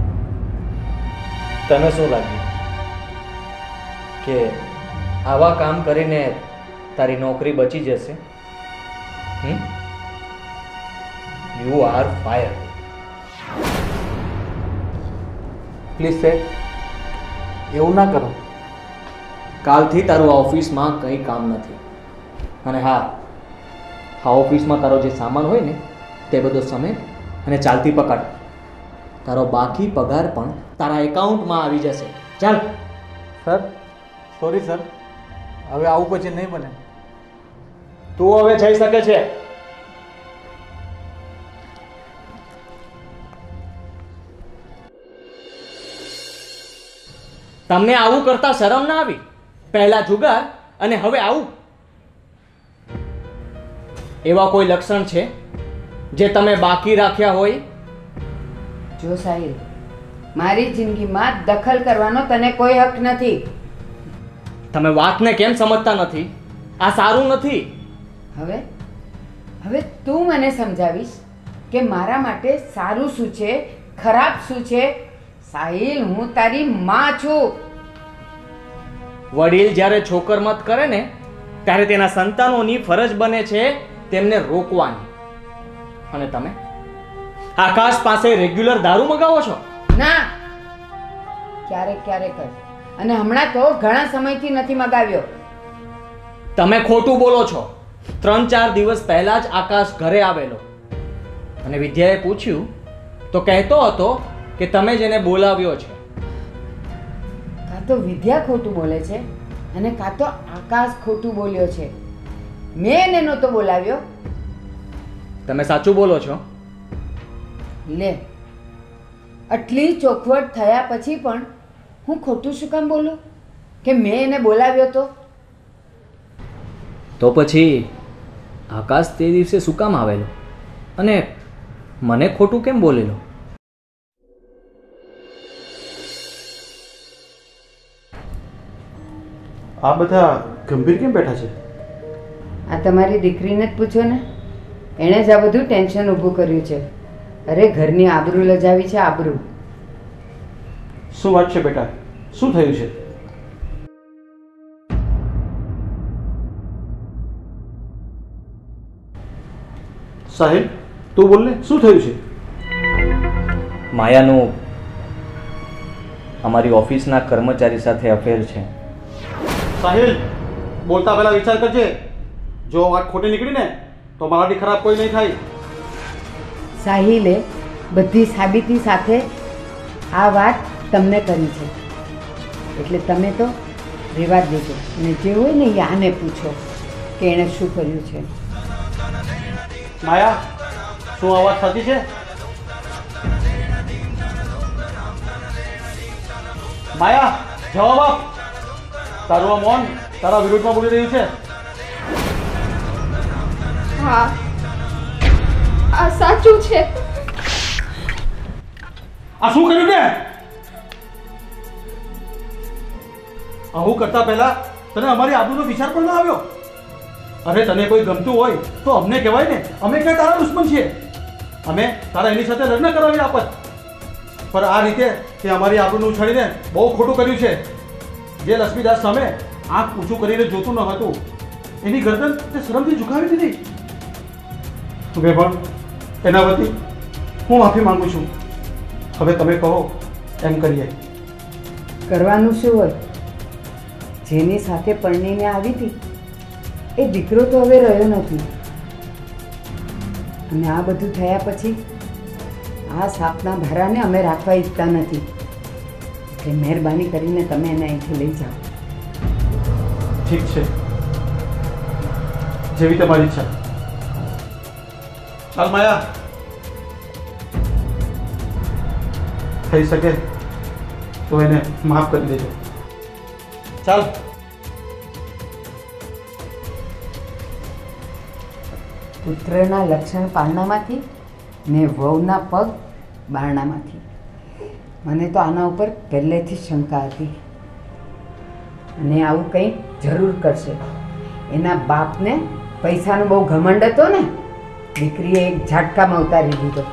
તને શું લાગ્યું કે આવા કામ કરીને તારી નોકરી બચી જશે? Hmm you are fire. Please set, એવું ના કરો. કાલથી તારું આ ઓફિસમાં કંઈ કામ નથી. અને હા, આ ઓફિસમાં તારો જે સામાન હોય ને તે બધો સમેટ અને ચાલતી પકડ. તારો બાકી પગાર પણ તારા એકાઉન્ટમાં આવી જશે. ચાલ. સર, સોરી સર, હવે આવું પછી નહીં બને. તું હવે જઈ શકે છે. તમને આવું કરતા શરમ ના આવી? પહેલા જુગાર અને હવે આવું? એવા કોઈ લક્ષણ છે જે તમે બાકી રાખ્યા હોય? જો સાહિલ, મારી જિંદગીમાં દખલ કરવાનો તને કોઈ હક નથી. તમે વાતને કેમ સમજતા નથી? આ સારું નથી. હવે હવે તું મને સમજાવીશ કે મારા માટે સારું શું છે, ખરાબ શું છે? સાહિલ, હું તારી માં છું. વડીલ જ્યારે છોકર મત કરે ને ત્યારે તેના સંતાનોની ફરજ બને છે તેમને રોકવાની. અને તમે આકાશ પાસે રેગ્યુલર દારૂ મગાવો છો? ના, ક્યારેક ક્યારેક જ. અને હમણાં તો ઘણા સમયથી નથી મગાવ્યો. તમે ખોટું બોલો છો. ત્રણ ચાર દિવસ પહેલા જ આકાશ ઘરે આવેલો અને વિદ્યાએ પૂછ્યું તો કહેતો હતો કે તમે જેને બોલાવ્યો છે. કાં તો વિદ્યા ખોટું બોલે છે અને કાં તો આકાશ ખોટું બોલ્યો છે. મેં એને નહોતો બોલાવ્યો. તમે સાચું બોલો છો? લે, આટલી ચોખવટ થયા પછી પણ હું ખોટું શું કામ બોલું કે મેં એને બોલાવ્યો તો? તો પછી આકાશ તે દિવસે શું કામ આવેલો અને મને ખોટું કેમ બોલેલો? આ બધા ગંભીર કેમ બેઠા છે? આ તમારી દીકરીને જ પૂછો ને. એણે જ આ બધું ટેન્શન ઊભું કર્યું છે. અરે, ઘરની આબરૂ લજાવી છે, આબરૂ. શું વાત છે બેટા? શું થયું છે? સાહેબ, તું બોલ ને, શું થયું છે? માયાનું અમારી ઓફિસના કર્મચારી સાથે અફેર છે. સાહિલ, બોલતા પહેલા વિચાર કરજે. જો વાત ખોટી નીકળી ને તો મારાથી ખરાબ કોઈ નહીં થાય. સાહિલે બધી સાબિતી સાથે આ વાત તમને કરી છે, એટલે તમે તો રેવા દેજો અને જે હોય ને એ આને પૂછો કે એણે શું કર્યું છે. માયા, શું આ વાત સાચી છે? માયા, જવાબ આપ. તારું આ મૌન તારા વિરુદ્ધમાં બોલી રહ્યું છે. હા, આ સાચું છે. આ શું કર્યું તે? આવું કરતા પહેલા તને અમારી આબરૂનો વિચાર પણ ના આવ્યો? અરે તને કોઈ ગમતું હોય તો અમને કહેવાય ને, અમે ક્યાં તારા દુશ્મન છીએ? અમે તારા એની સાથે લગ્ન કરાવી આપત. પણ આ રીતે તે અમારી આબરૂને ઉછાળીને બહુ ખોટું કર્યું છે. જે લક્ષ્મીદાસ સામે આંખ ઊંચું કરીને જોતું ન હતું એની ગરદન તે શરમથી ઝુકાવી દીધી. તું પણ એના વતી હું માફી માંગુ છું. હવે તમે કહો એમ કરીએ. કરવાનું શું હોય? જેની સાથે પરણીને આવી હતી એ દીકરો તો હવે રહ્યો નથી, અને આ બધું થયા પછી આ સાપના ભારાને અમે રાખવા ઈચ્છતા નથી. એટલે મહેરબાની કરીને તમે એને અહીંથી લઈ જાઓ. ઠીક છે, જેવી તમારી ઈચ્છા. ચાલ માયા, થઈ શકે તો એને માફ કરી દેજો. ચાલ. પુત્રના લક્ષણ પારણામાંથી ને વહુના પગ બારણામાંથી. મને તો આના ઉપર પહેલેથી જ શંકા હતી, અને આવું કંઈ જરૂર કરશે. એના બાપને પૈસાનો બહુ ઘમંડ હતો ને, દીકરીએ એક ઝાટકામાં ઉતારી દીધો.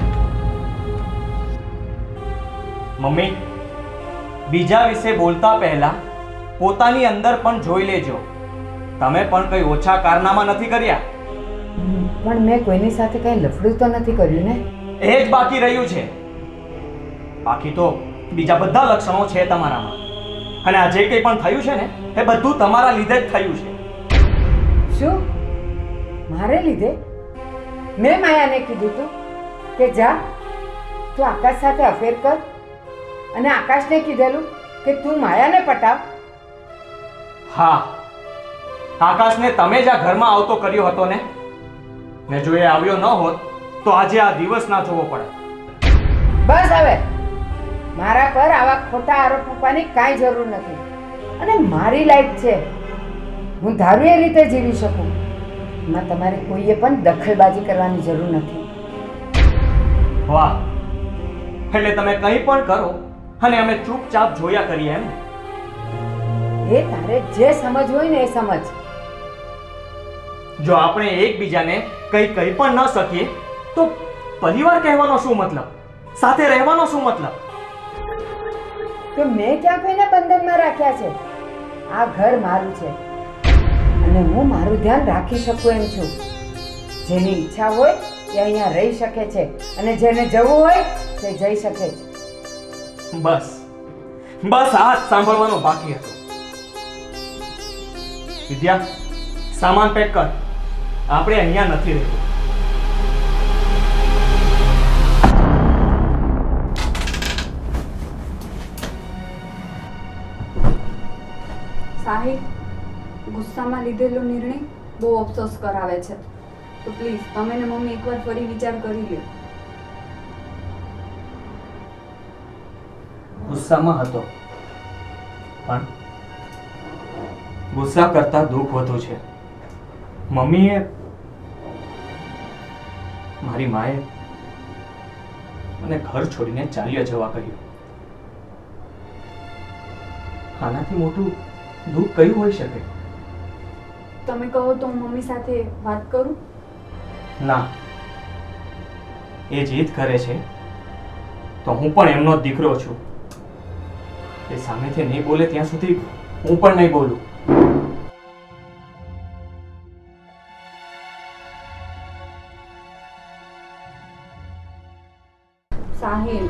મમ્મી, બીજા વિશે બોલતા પહેલા પોતાની અંદર પણ જોઈ લેજો. તમે પણ કઈ ઓછા કારનામા નથી કર્યા. પણ મેં કોઈની સાથે કંઈ લફડું તો નથી કર્યું ને. એ જ બાકી રહ્યું છે. બાકી તો બીજા બધા લક્ષણો છે તમારામાં, અને આ જે કંઈ પણ થયું છે ને એ બધું તમારા લીધે જ થયું છે. શું? મારે લીધે? મેં માયાને કીધું તું કે જા તું આકાશ સાથે અફેર કર, અને આકાશને કીધેલું કે તું માયાને પટાવ. હા, આકાશને તમે જ આ ઘરમાં આવતો કર્યો હતો ને, ને જો એ આવ્યો ન હોત તો આજે આ દિવસ ના જોવો પડે. બસ હવે મારા પર આવા ખોટા આરોપ મૂકવાની કાંઈ જરૂર નથી. અને મારી લાઈફ છે, હું ધારું એ રીતે જીવી શકું. એમાં તમારે કોઈએ પણ દખલબાજી કરવાની જરૂર નથી. વાહ, એટલે તમે કંઈ પણ કરો અને અમે ચૂપચાપ જોયા કરીએ એમ? એ તારે જે સમજ હોય ને એ સમજ. જો આપણે એકબીજાને કંઈ કહી પણ ન શકીએ તો પરિવાર કહેવાનો શું મતલબ? સાથે રહેવાનો શું મતલબ? તો મેં ક્યાં કોઈને બંધનમાં રાખ્યા છે? આ ઘર મારું છે, અને હું મારું ધ્યાન રાખી શકું એમ છું. જેની ઈચ્છા હોય એ અહીંયા રહી શકે છે, અને જેને જવું હોય તે જઈ શકે છે. બસ બસ આ જ સાંભળવાનું બાકી હતું. વિદ્યા, સામાન પેક કર. આપણે અહીંયા નથી રહેવું. સાહિલ, ગુસ્સામાં લીધેલો નિર્ણય બહુ અફસોસ કરાવે છે. તો પ્લીઝ તમે ને મમ્મી એકવાર ફરી વિચાર કરી લો. ગુસ્સામાં હતો, પણ ગુસ્સા કરતા દુઃખ વધુ છે. મમ્મીએ, મારી માએ મને ઘર છોડીને ચાલ્યા જવા કહ્યું. આનાથી મોટું દુઃખ કયું હોઈ શકે? તમે કહો તો હું મમ્મી સાથે વાત કરું? ના, એ જીદ કરે છે તો હું પણ એમનો જ દીકરો છું. એ સામેથી નહીં બોલે ત્યાં સુધી હું પણ નહીં બોલું. સાહિલ,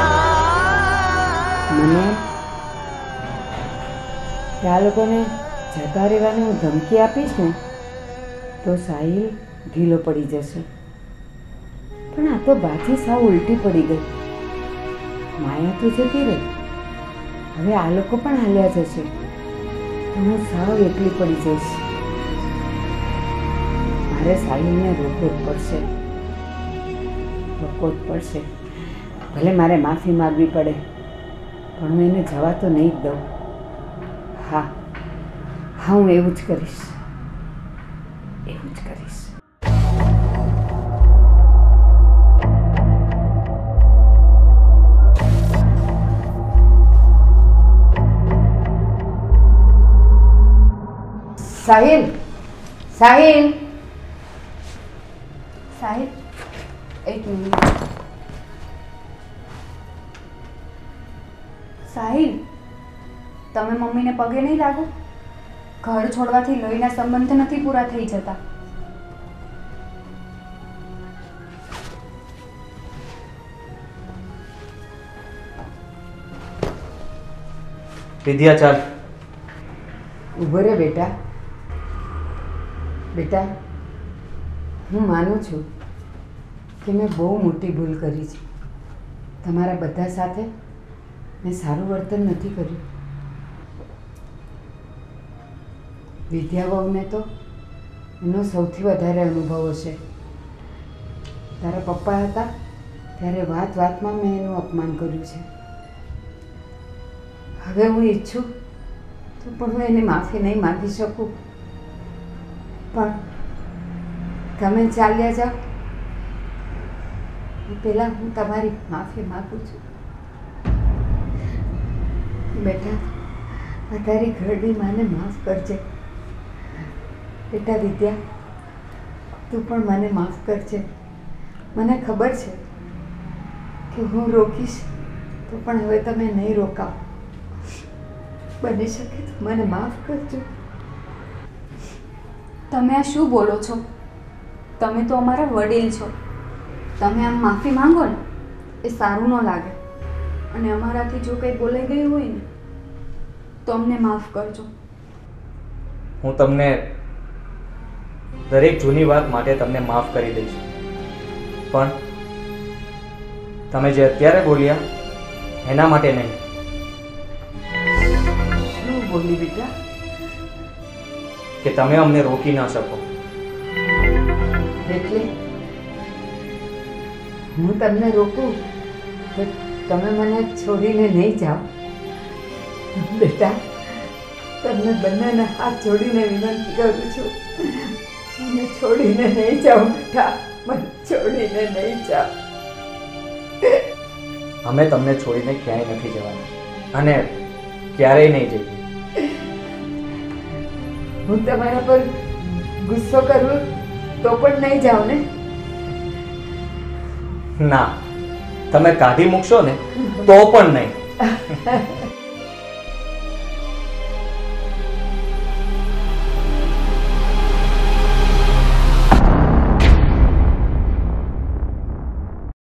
મને આ લોકોને જતા રહેવાની હું ધમકી આપીશ ને તો સાહિલ ઢીલો પડી જશે. પણ આ તો બાજી સાવ ઉલટી પડી ગઈ. માયા તો જતી રહી, હવે આ લોકો પણ હાલ્યા જશે તો હું સાવ એકલી પડી જઈશ. મારે સાહિલને રોકવો જ પડશે, રોકવો જ પડશે. ભલે મારે માફી માગવી પડે, પણ હું એને જવા તો નહીં જ દઉં. હા હા હું એવું જ કરીશ, એવું જ કરીશ. સાહિલ, સાહિલ, સાહેબ એક મિનિટ. સાહિલ, તમે મમ્મીને પગે નહીં લાગો. ઘર છોડવાથી લોહીના સંબંધ નથી પૂરા થઈ જતા. વિદ્યા ચાલ. ઊભો રે બેટા. બેટા, હું માનું છું કે મેં બહુ મોટી ભૂલ કરી છે. તમારા બધા સાથે મેં સારું વર્તન નથી કર્યું. વિદ્યાબહુને તો એનો સૌથી વધારે અનુભવ હશે. તારા પપ્પા હતા ત્યારે વાત વાતમાં મેં એનું અપમાન કર્યું છે. હવે હું ઈચ્છું તો પણ હું એને માફી નહીં માગી શકું. પણ તમે ચાલ્યા જાઓ પહેલાં હું તમારી માફી માગું છું. બેટા, આ તારી ઘરડી માને માફ કરજે. બેટા વિદ્યા, તું પણ મને માફ કરજે. મને ખબર છે કે હું રોકીશ તો પણ હવે તમે નહીં રોકાવ. બની શકે તો મને માફ કરજો. તમે આ શું બોલો છો? તમે તો અમારા વડીલ છો. તમે આમ માફી માંગો ને એ સારું ન લાગે. અને અમારાથી જો કંઈ બોલાઈ ગયું હોય ને તો અમને માફ કરજો. હું તમને દરેક જૂની વાત માટે તમને માફ કરી દઈશ, પણ તમે જે અત્યારે બોલ્યા એના માટે નહીં. શું બોલી બેટા? કે તમે અમને રોકી ન શકો. એટલે હું તમને રોકું તો તમે મને છોડીને નહીં જાઓ. બેટા, તમને બંનેને હાથ જોડીને વિનંતી કરું છું, મને છોડીને નહીં જાઓ. બેટા, મને છોડીને નહીં જાઓ. અમે તમને છોડીને ક્યાંય નથી જવાના અને ક્યારેય નહીં જઈએ. હું તમારા પર ગુસ્સો કરું તો પણ નહીં જાઓ ને? ના, તમે કાઢી મૂકશો ને તો પણ નહીં.